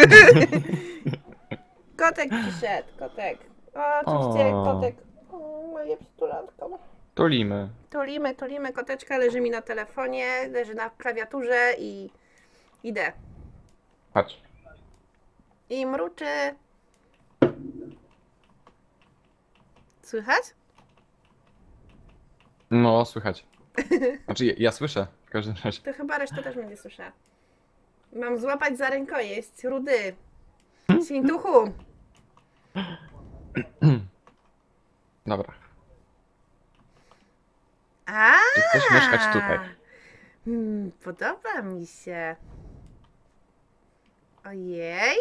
Kotek przyszedł, kotek. O, oczywiście O. kotek. O, moje przytulanko. Tulimy. Tulimy, tulimy, koteczka leży mi na telefonie, leży na klawiaturze i idę. Chodź. I mruczy. Słychać? No, słychać. Znaczy, ja, ja słyszę w każdym razie. To chyba reszta też będzie słyszała. Mam złapać za rękojeść, rudy. Świntuchu. Dobra. A. Czy chcesz mieszkać tutaj? Hmm, podoba mi się. Ojej.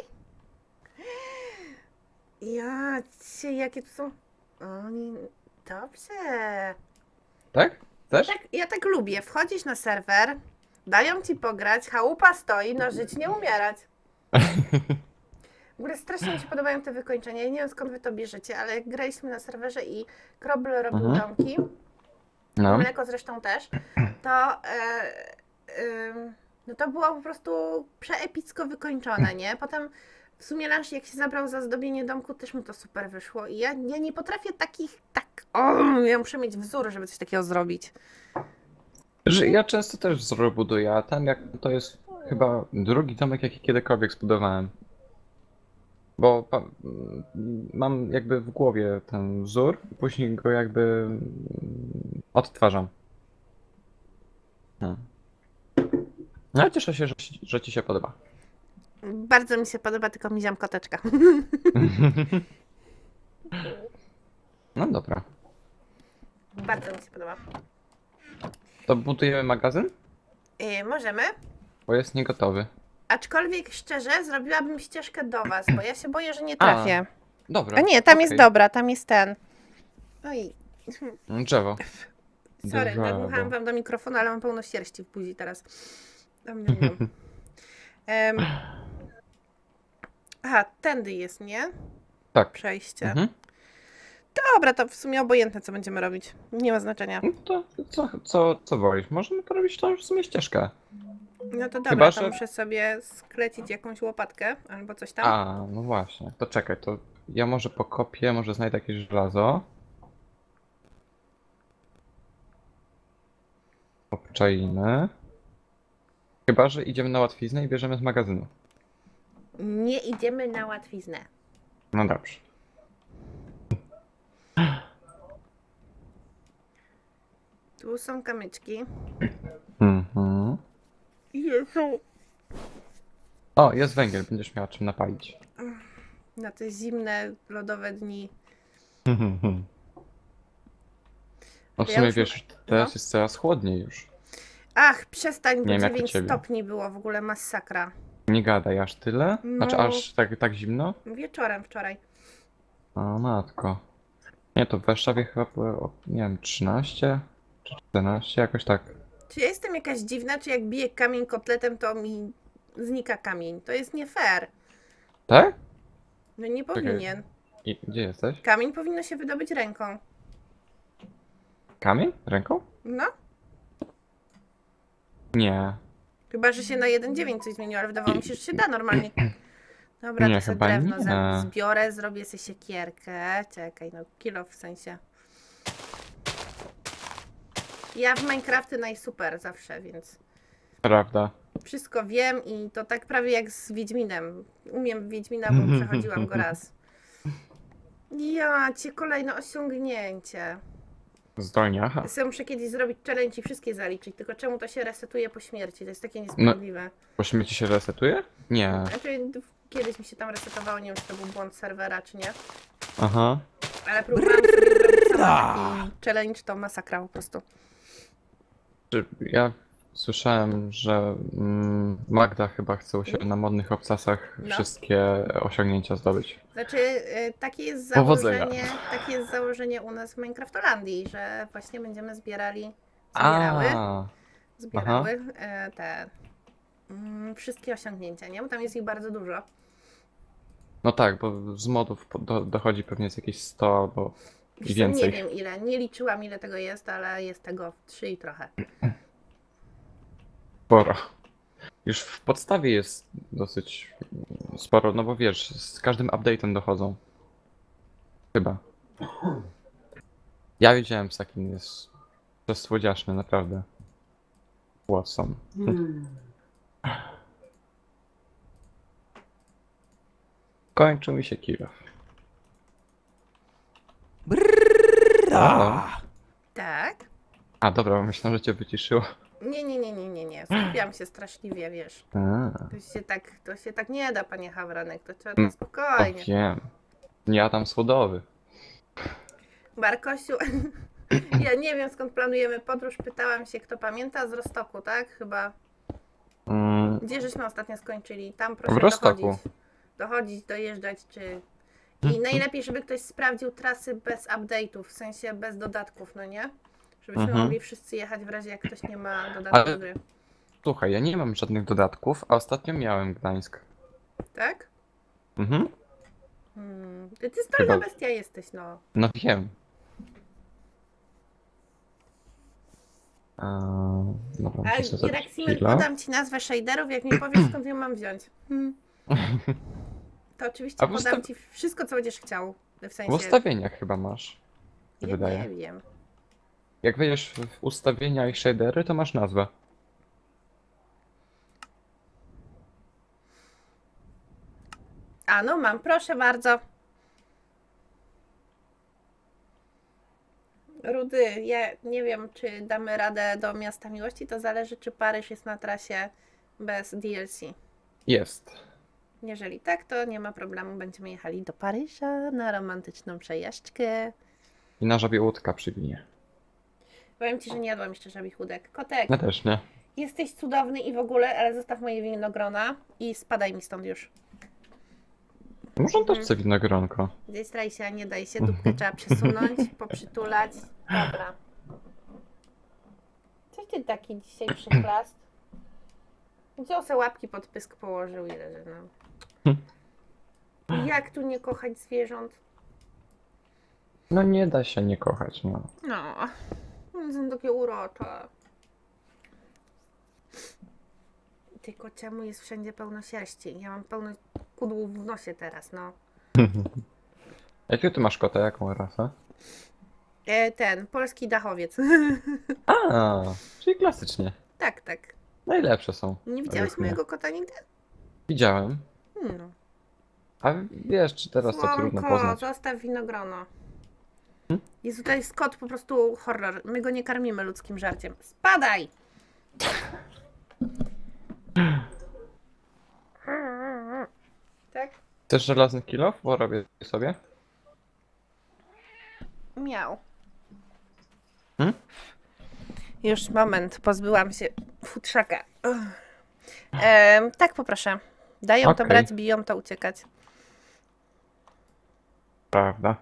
Ja cię, jakie tu są. Oni. Dobrze. Tak? Też? Tak, ja tak lubię. Wchodzisz na serwer, dają ci pograć, chałupa stoi, no żyć nie umierać. W ogóle strasznie mi się podobają te wykończenia. Ja nie wiem skąd wy to bierzecie, ale jak graliśmy na serwerze i Krobl robił Mhm. domki, No. Mleko zresztą też, to, e, e, no to było po prostu przeepicko wykończone, nie? Potem w sumie Lange, jak się zabrał za zdobienie domku, też mu to super wyszło. I ja, ja nie potrafię takich, tak, o, ja muszę mieć wzór, żeby coś takiego zrobić. Że ja często też wzór buduję, a ten jak to jest chyba drugi domek, jaki kiedykolwiek zbudowałem. Bo pa, m, mam jakby w głowie ten wzór i później go jakby mm, odtwarzam. No. No ale cieszę się, że, ci- że ci się podoba. Bardzo mi się podoba, tylko miziam koteczka. No dobra. Bardzo mi się podoba. To budujemy magazyn? Yy, możemy? Bo jest niegotowy. Aczkolwiek szczerze, zrobiłabym ścieżkę do was, bo ja się boję, że nie trafię. Dobra. A nie, tam jest okej. dobra, tam jest ten. Oj, Drzewo. sorry, Drzewo. nadmuchałam wam do mikrofonu, ale mam pełno sierści w buzi teraz. Dam, dam, dam. Em... Aha, tędy jest, nie? Tak. Przejście. Mhm. Dobra, to w sumie obojętne, co będziemy robić. Nie ma znaczenia. No to co, co, co wolisz? Możemy porobić tą w sumie ścieżkę. No to dobra, Chyba, to że- muszę sobie sklecić jakąś łopatkę albo coś tam. A, no właśnie. To czekaj, to ja może pokopię, może znajdę jakieś żelazo. Obczaimy. Chyba, że idziemy na łatwiznę i bierzemy z magazynu. Nie idziemy na łatwiznę. No dobrze. Tu są kamyczki. Mhm. Jezu. O, jest węgiel, będziesz miała czym napalić. Na te zimne, lodowe dni. No w Ja sumie już- wiesz, teraz no. jest coraz chłodniej już. Ach, przestań, bo Nie wiem, jak u dziewięć ciebie. stopni było w ogóle masakra. Nie gadaj, aż tyle? Znaczy No. aż tak, tak zimno? Wieczorem wczoraj. O matko. Nie, to w Warszawie chyba było, nie wiem, trzynaście czy czternaście, jakoś tak. Czy ja jestem jakaś dziwna, czy jak biję kamień kotletem, to mi znika kamień? To jest nie fair. Tak? No nie powinien. I gdzie jesteś? Kamień powinno się wydobyć ręką. Kamień? Ręką? No, Nie. chyba, że się na jeden dziewięć coś zmieniło, ale wydawało mi się, że się da normalnie. Dobra, Nie, to sobie chyba drewno nie. za- zbiorę, zrobię sobie siekierkę. Czekaj, no kilo w sensie. Ja w Minecrafty najsuper zawsze, więc Prawda. wszystko wiem i to tak prawie jak z Wiedźminem. Umiem Wiedźmina, bo przechodziłam go raz. Ja cię, kolejne osiągnięcie. Zdolnie, aha. Ja sobie muszę kiedyś zrobić challenge i wszystkie zaliczyć, tylko czemu to się resetuje po śmierci? To jest takie niesprawiedliwe. Po śmierci się resetuje? Nie. Znaczy, kiedyś mi się tam resetowało, nie wiem, czy to był błąd serwera, czy nie. Aha. Ale próbowałam sobie zrobić sama taki challenge, to masakra po prostu. Czy Ja słyszałem, że mm, Magda chyba chce u siebie na modnych obcasach No. wszystkie osiągnięcia zdobyć. Znaczy, y, takie jest Powodzenia. założenie, takie jest założenie u nas w Minecraftolandii, że właśnie będziemy zbierali, zbierały, A, zbierały e, te mm, wszystkie osiągnięcia, nie? Bo tam jest ich bardzo dużo. no tak, bo z modów po- do, dochodzi pewnie z jakieś sto albo Wiesz i co, nie więcej. wiem ile, nie liczyłam ile tego jest, ale jest tego trzy i trochę. Sporo. Już w podstawie jest dosyć sporo, no bo wiesz, z każdym update'em dochodzą. Chyba. Ja wiedziałem, z takim jest. To jest słodziaszny, naprawdę. Watson. Kończył mi się kill. Halo? Tak? A dobra, myślałem, że cię wyciszyło. Nie, nie, nie, nie, nie, nie. Skupiłam się straszliwie, wiesz. A, To się tak, to się tak nie da, panie Hawranek, to trzeba Mm, to spokojnie. o, wiem. Nie Adam Słodowy. Barkosiu, ja nie wiem skąd planujemy podróż, pytałam się, kto pamięta, z Rostoku, tak? Chyba. Mm, Gdzie żeśmy ostatnio skończyli? Tam proszę W Rostoku. dochodzić. Dochodzić, dojeżdżać, czy... I najlepiej, żeby ktoś sprawdził trasy bez update'ów, w sensie bez dodatków, no nie? Żebyśmy Mhm. mogli wszyscy jechać w razie, jak ktoś nie ma dodatku Ale- gry. Słuchaj, ja nie mam żadnych dodatków, a ostatnio miałem Gdańsk. Tak? Mhm. Hmm. Ty, ty zdolna Chyba- bestia jesteś, no. No wiem. A, dobra, A muszę sobie zrobić Iraximen, killa. podam ci nazwę shaderów, jak mi powiesz, skąd ją mam wziąć. Hmm. To oczywiście A w podam ustaw- ci wszystko, co będziesz chciał. W W sensie, ustawieniach chyba masz. ja wydaje. nie wiem. Jak wejdziesz w ustawienia i shadery, to masz nazwę. A no mam, proszę bardzo. Rudy, ja nie wiem, czy damy radę do Miasta Miłości, to zależy, czy Paryż jest na trasie bez D L C. Jest. Jeżeli tak, to nie ma problemu, będziemy jechali do Paryża na romantyczną przejażdżkę. I na żabie łódka przywinie. Powiem ci, że nie jadłam jeszcze żabich łódek. Kotek, Ja też, nie? jesteś cudowny i w ogóle, ale zostaw moje winogrona i spadaj mi stąd już. Może on też Mhm. chce winogronko. Nie straj się, nie daj się, dupkę trzeba przesunąć, poprzytulać. Dobra. Coś ty taki dzisiaj przychlast? Co se łapki pod pysk położył i leży, no. Jak tu nie kochać zwierząt? No nie da się nie kochać, no. No, one są takie urocze. Tylko czemu jest wszędzie pełno sierści? Ja mam pełno kudłów w nosie teraz, no. Jakiego ty masz kota? Jaką rasę? E, ten, polski dachowiec. A, czyli klasycznie. Tak, tak. Najlepsze są. Nie widziałeś Równie. mojego kota nigdy? Widziałem. No. A wiesz, czy teraz to trudno Słonko, poznać. zostaw winogrona. Hmm? Jest tutaj jest kot, po prostu horror. My go nie karmimy ludzkim żarciem. Spadaj! Tak? Chcesz żelazny kilof? Bo robię sobie. Miał. Hmm? Już moment, pozbyłam się futrzaka. Ehm, tak, poproszę. Dają to Okej. brać, biją to uciekać. Prawda.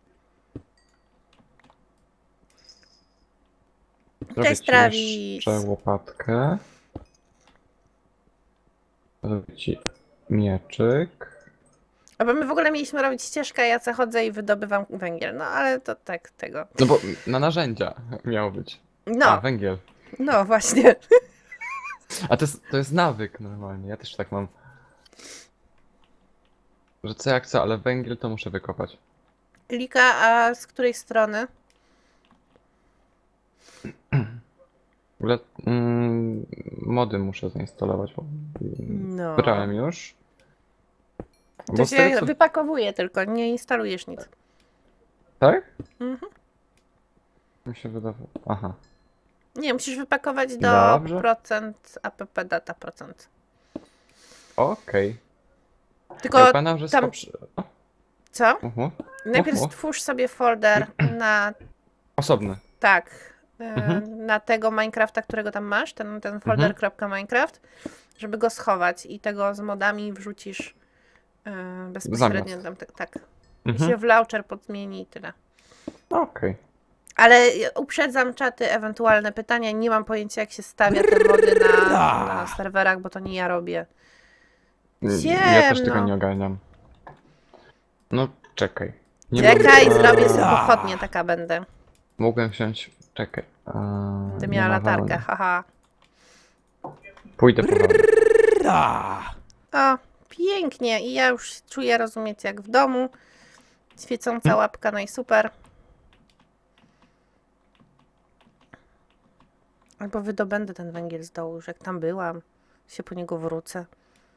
Zrobię Cześć, ci Travis. jeszcze łopatkę. Zrobię ci mieczyk. A bo my w ogóle mieliśmy robić ścieżkę, ja chodzę i wydobywam węgiel. No ale to tak, tego. No bo na narzędzia miało być. A, No, węgiel. no właśnie. A to jest, to jest nawyk normalnie, ja też tak mam. Że co jak co, ale węgiel to muszę wykopać. Lika, a z której strony? W ogóle mm, mody muszę zainstalować, bo No. wybrałem już. To Bo z się tego, co... wypakowuje tylko, nie instalujesz nic. Tak? Mhm. Mi się wydawało. Aha. Nie, musisz wypakować do Dobrze. procent app data procent. Okej. Tylko Ja pamiętam, że tam- skoprzy... co? Uhu. Najpierw Oho. stwórz sobie folder na Osobny. tak, e, Mhm. na tego Minecrafta, którego tam masz, ten, ten folder .minecraft, żeby go schować i tego z modami wrzucisz e, bezpośrednio Zamiast. tam, tak, tak. I Mhm. się w launcher podmieni i tyle. Okej. Ale uprzedzam czaty, ewentualne pytania. Nie mam pojęcia, jak się stawia te mody na, na serwerach, bo to nie ja robię. Ja też tego Ciemno. nie ogarniam. No czekaj. Nie Czekaj, mam- zrobię sobie pochodnie, taka będę. Mogłem wziąć. Czekaj. A, Będę nie miała ma latarkę, wolny. haha. Pójdę po wodę. O, pięknie. I ja już czuję, rozumiecie, jak w domu. Świecąca łapka, no i super. Albo wydobędę ten węgiel z dołu, już jak tam byłam. Się po niego wrócę.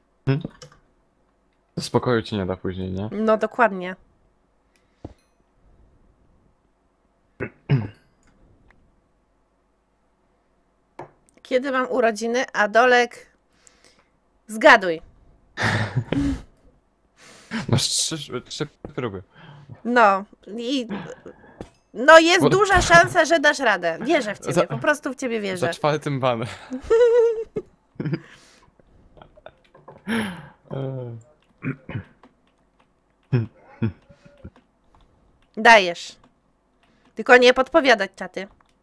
Spokoju ci nie da później, nie? No dokładnie. Kiedy mam urodziny? Adolek, zgaduj. Masz trzy, trzy próby. No i no jest Bo- duża szansa, że dasz radę. Wierzę w ciebie, Za- po prostu w ciebie Za wierzę. czwartym banem. Dajesz. Tylko nie podpowiadać czaty.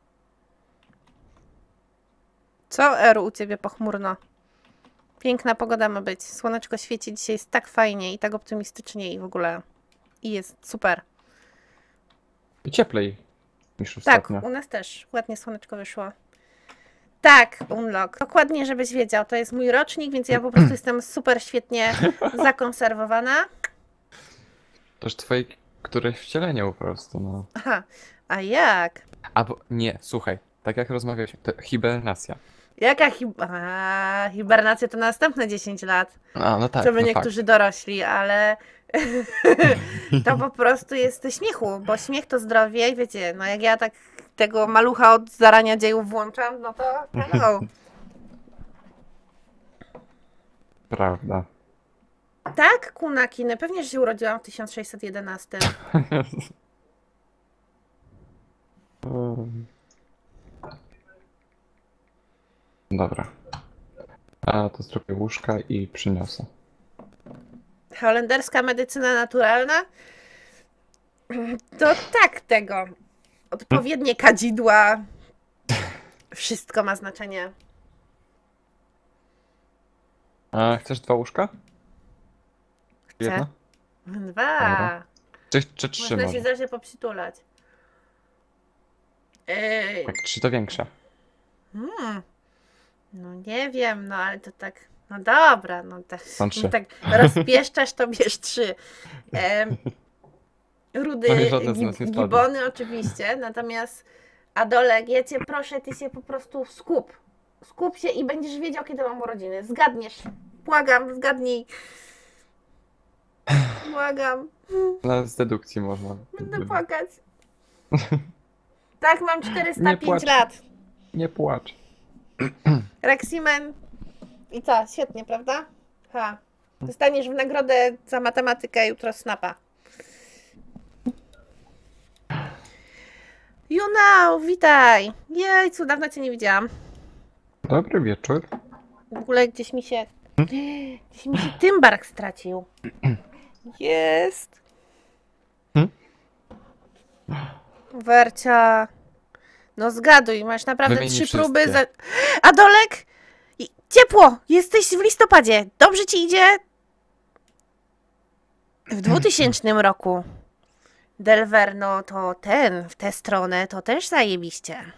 Co, Eru, u ciebie pochmurno? Piękna pogoda ma być. Słoneczko świeci dzisiaj, jest tak fajnie i tak optymistycznie i w ogóle. I jest super. I cieplej niż Tak, ostatnio. u nas też ładnie słoneczko wyszło. Tak, Unlock. Dokładnie, żebyś wiedział. To jest mój rocznik, więc ja po prostu jestem super świetnie zakonserwowana. To już twoje któreś wcielenie po prostu, no. Aha, a jak? A bo nie, słuchaj, tak jak rozmawialiśmy, to hibernacja. Jaka hib a, hibernacja to następne dziesięć lat. A, no tak, Co by no niektórzy dorośli, ale to po prostu jest ze śmiechu, bo śmiech to zdrowie i wiecie, no jak ja tak tego malucha od zarania dziejów włączam, no to hello. Prawda. Tak, Kunakiny, pewnie, że się urodziłam w tysiąc sześćset jedenaście. Um. Dobra. A to zrobię łóżka i przyniosę. Holenderska medycyna naturalna? To tak tego. Odpowiednie kadzidła. Wszystko ma znaczenie. A chcesz dwa łóżka? Chcę. Jedno? Dwa. Dobra. Czy, czy trzy Można może? się zawsze poprzytulać. Yy, Jak trzy to większe. hmm. No nie wiem, no ale to tak. No dobra, no tak, Są trzy. no tak rozpieszczasz, to bierz trzy. Em, rudy, No i żadne z gi- nas nie spadnie. gibony oczywiście, natomiast Adolek, ja cię proszę, ty się po prostu skup. Skup się i będziesz wiedział, kiedy mam urodziny. Zgadniesz. Błagam, zgadnij. Błagam. No, z dedukcji można. Będę płakać. Tak, mam czterysta Nie pięć płacz. lat. Nie płacz. Reximen. I co? Świetnie, prawda? Ha. Dostaniesz w nagrodę za matematykę jutro snapa. You know, witaj. Jejcu, dawno cię nie widziałam. Dobry wieczór. W ogóle gdzieś mi się... Gdzieś mi się Tymbark stracił. Jest. Hmm? Wercia. No zgaduj, masz naprawdę Wymieni trzy wszystkie. próby za... Adolek! I- Ciepło! Jesteś w listopadzie. Dobrze ci idzie? W dwutysięcznym roku. Delver, no to ten, w tę stronę, to też zajebiście.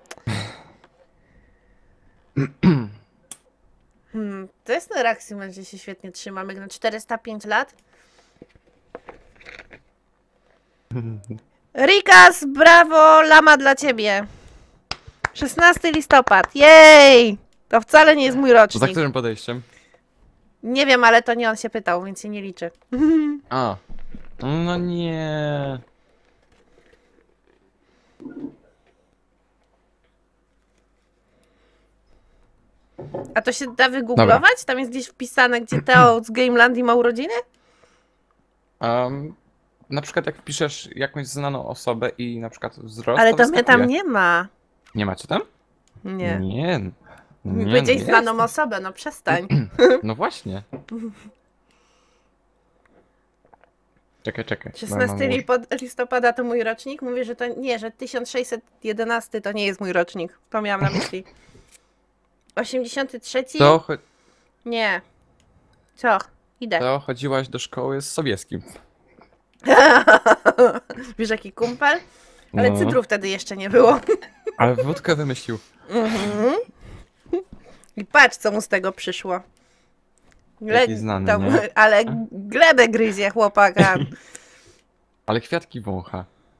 Hmm, to jest ten Reximen, że się świetnie trzymamy na czterysta pięć lat. Rikas, brawo, lama dla ciebie. szesnasty listopad, jej! To wcale nie jest mój Za rocznik. którym podejściem? Nie wiem, ale to nie on się pytał, więc się nie liczy. A. No nie. A to się da wygooglować? Tam jest gdzieś wpisane, gdzie Teo z Gamelandii ma urodziny? Um, na przykład jak wpiszesz jakąś znaną osobę i na przykład wzrost, Ale to to mnie tam wyskakuje. nie ma. Nie macie tam? Nie. Nie. Mi Nie, powiedziałeś no znaną jest. osobę, no przestań. No właśnie. Czekaj, czekaj. bo ja mam szesnastego łóż- lipo- listopada to mój rocznik. Mówię, że to nie, że tysiąc sześćset jedenaście to nie jest mój rocznik. To miałam na myśli. osiemdziesiąty trzeci? To, cho- Nie. Co? Idę. to chodziłaś do szkoły z Sobieskim. Wiesz, jaki kumpel? Ale No. cydru wtedy jeszcze nie było. Ale wódkę wymyślił. Mhm. I patrz, co mu z tego przyszło. Taki znany, tam, nie? ale glebę gryzie chłopaka. Ale kwiatki wącha.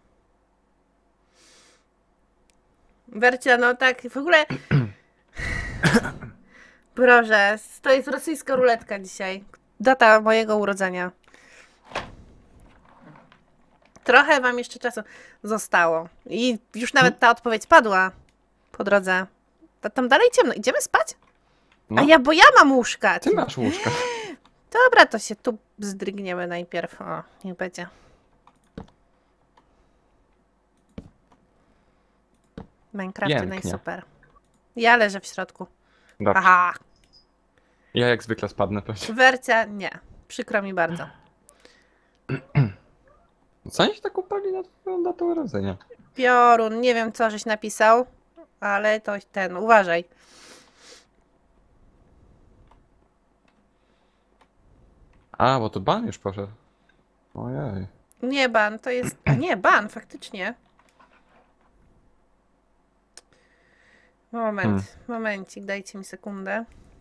Wercia, no tak, w ogóle... Proszę, to jest rosyjska ruletka dzisiaj. Data mojego urodzenia. Trochę wam jeszcze czasu zostało. I już nawet ta odpowiedź padła po drodze. To tam dalej ciemno. Idziemy spać? No, A ja, bo ja mam łóżka. ty masz łóżka. Dobra, to się tu zdrygniemy najpierw. O, niech będzie. Minecrafty, no i Pięknie. super. Ja leżę w środku. Dobrze. Aha. Ja jak zwykle spadnę pewnie. Wercia, nie. Przykro mi bardzo. Co oni się tak upali na twoją datę urodzenia? Piorun, nie wiem co żeś napisał, ale to ten, uważaj. A, bo to ban już poszedł. Ojej. Nie ban, to jest... A nie, ban, faktycznie. Moment, Hmm. momencik, dajcie mi sekundę.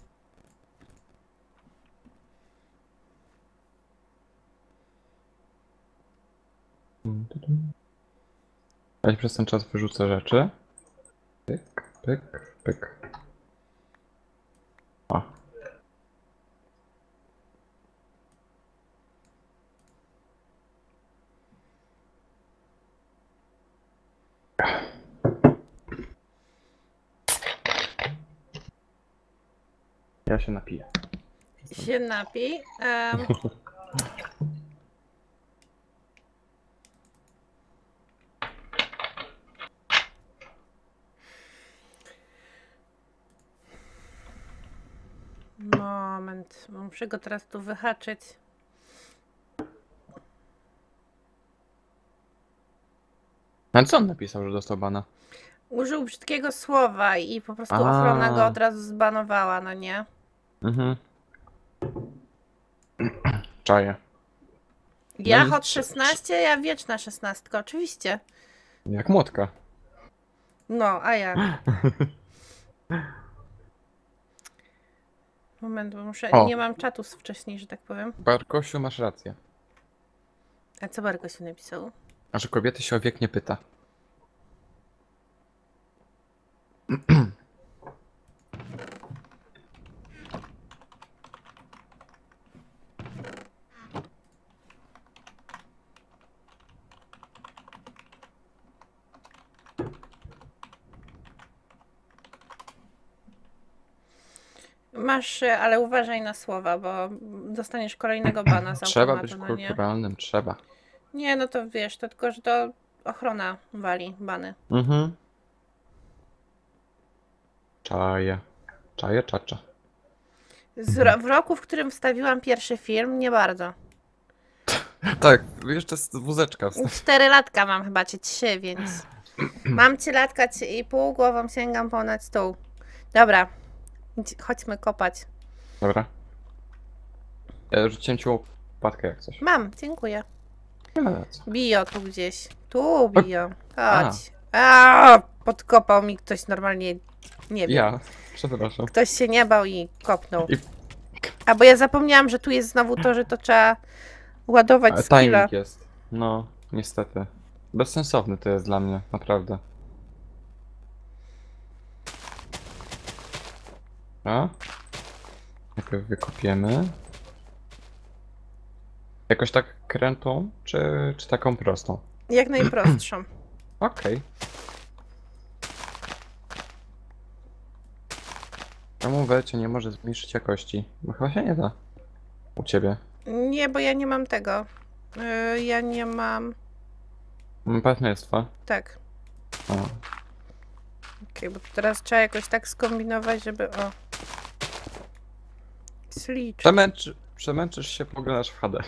Ja ci przez ten czas wyrzucę rzeczy. Pyk, pyk, pyk. O. Ja się napiję. Się napij. em. Moment, muszę go teraz tu wyhaczyć. A co on napisał, że dostał bana? Użył brzydkiego słowa i po prostu A. ochrona go od razu zbanowała, no nie? Mhm. Czaję. Ja i hot trze- szesnaście, ja wieczna szesnastka, oczywiście. Jak młotka. No, a ja. Moment, bo muszę. O. Nie mam czatu z wcześniej, że tak powiem. Barkosiu, masz rację. A co Barko się napisał? A że kobiety się o wiek nie pyta. Masz, e, ale uważaj na słowa, bo dostaniesz kolejnego bana z Trzeba automatu, być no nie? kulturalnym, trzeba. Nie, no to wiesz, to tylko, że to ochrona wali bany. Mhm. Czaję. Czaję, czacza. Z ro w roku, w którym wstawiłam pierwszy film, nie bardzo. Tak, jeszcze z wózeczka. Cztery latka mam chyba, czy trzy, więc... Mam trzy latka trzy i pół, głową sięgam ponad stół. Dobra, idź- chodźmy kopać. Dobra. Ja rzuciłem ci łopatkę jak coś. Mam, dziękuję. Nie ma co. Bio tu gdzieś. Tu bio. Chodź. A, podkopał mi ktoś normalnie, nie wiem. Ja, przepraszam. Ktoś się nie bał i kopnął. I- A bo ja zapomniałam, że tu jest znowu to, że to trzeba ładować Ale skilla. timing jest. No, niestety. Bezsensowny to jest dla mnie, naprawdę. A? Najpierw wykopiemy. Jakoś tak krętą, czy, czy taką prostą? Jak najprostszą. Okej. Czemu wecie nie może zmniejszyć jakości? Bo chyba się nie da. U ciebie. Nie, bo ja nie mam tego. Yy, ja nie mam... Mam partnerstwa. Tak. O. Okej, bo to teraz trzeba jakoś tak skombinować, żeby... O. Slicz. Przemęczy, przemęczysz się, poglądasz w H D.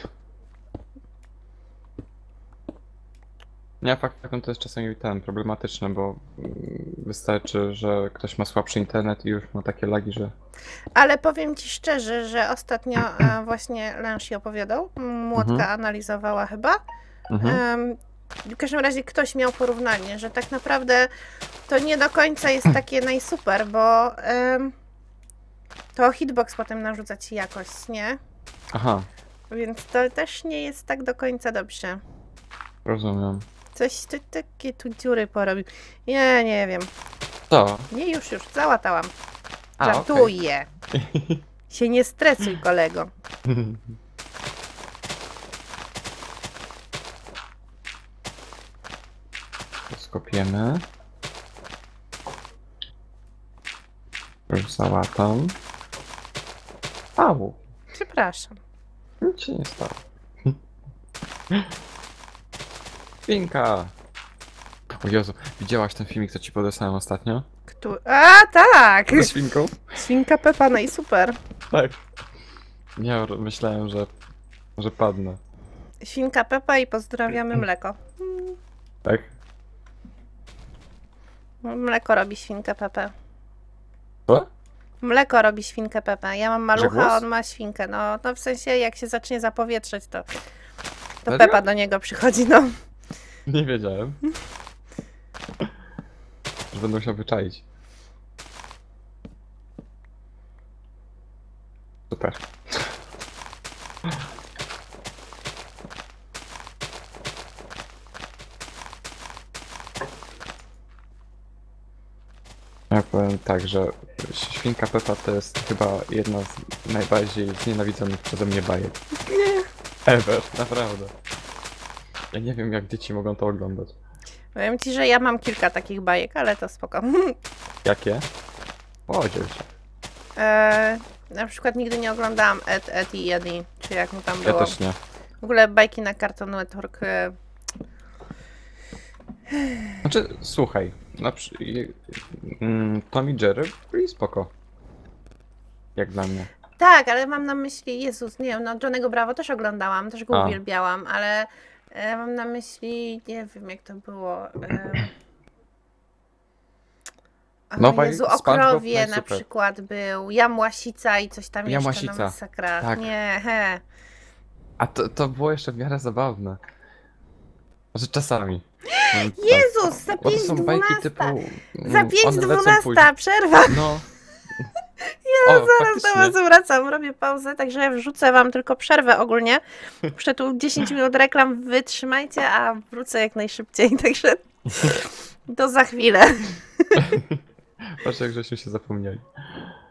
Nie, fakt taką to jest czasami ten problematyczne, bo mm, wystarczy, że ktoś ma słabszy internet i już ma takie lagi, że... Ale powiem ci szczerze, że ostatnio e, właśnie Lenshi opowiadał, Młotka Mhm. analizowała chyba. Mhm. Em, w każdym razie ktoś miał porównanie, że tak naprawdę to nie do końca jest takie najsuper, bo em, to hitbox potem narzuca ci jakość, nie? Aha, Więc to też nie jest tak do końca dobrze. rozumiem. Coś ty, takie tu dziury porobił. Nie, nie wiem. Co? Nie, już, już, załatałam. A, Żartuję. Się nie stresuj, kolego. Skopiemy. Już załatam. Au, Przepraszam. nic się nie stało. Świnka! O Jezu, widziałaś ten filmik, co ci podesłałem ostatnio? Kto... A, tak! Ze świnką? Świnka Pepa, no i super. Tak. Ja myślałem, że, że padnę. Świnka Pepa i pozdrawiamy mleko. Tak? Mleko robi świnkę Pepę. Co? Mleko robi świnkę Pepę. Ja mam Że malucha, głos? a on ma świnkę. No, no w sensie jak się zacznie zapowietrzeć, to, to Serio? Pepa do niego przychodzi, no. Nie wiedziałem. Że będę musiał wyczaić. Super. Ja powiem tak, że Świnka Pepa to jest chyba jedna z najbardziej znienawidzonych przeze mnie bajek. Nie. Ever, naprawdę. Ja nie wiem, jak dzieci mogą to oglądać. Powiem ci, że ja mam kilka takich bajek, ale to spoko. Jakie? Podziel się. E, na przykład nigdy nie oglądałam Ed, Ed i Eddie, czy jak mu tam Ja było. też nie. W ogóle bajki na Cartoon Network. E, Znaczy, słuchaj, na przy... je- mm, Tom i Jerry byli spoko. Jak dla mnie. tak, ale mam na myśli, Jezus, nie wiem, no Johnny'ego Bravo też oglądałam, też go A. uwielbiałam, ale e, mam na myśli, nie wiem jak to było. E, O No, Jezu, o SpongeBob, krowie no i na super. przykład był, Jamłasica i coś tam jeszcze Jamłasica, na masakra. tak. Nie, he. A to, to było jeszcze w miarę zabawne. Że czasami. Mm, tak. Jezus, za Bo to pięć są bajki typu... dwunasta. mm, Za pięć one lecą dwunasta, później. przerwa. No. Ja O, zaraz do faktycznie. was wracam, robię pauzę, także wrzucę wam tylko przerwę ogólnie. Muszę tu dziesięć minut reklam, wytrzymajcie, a wrócę jak najszybciej, także to za chwilę. Patrz, jak żeśmy się zapomnieli.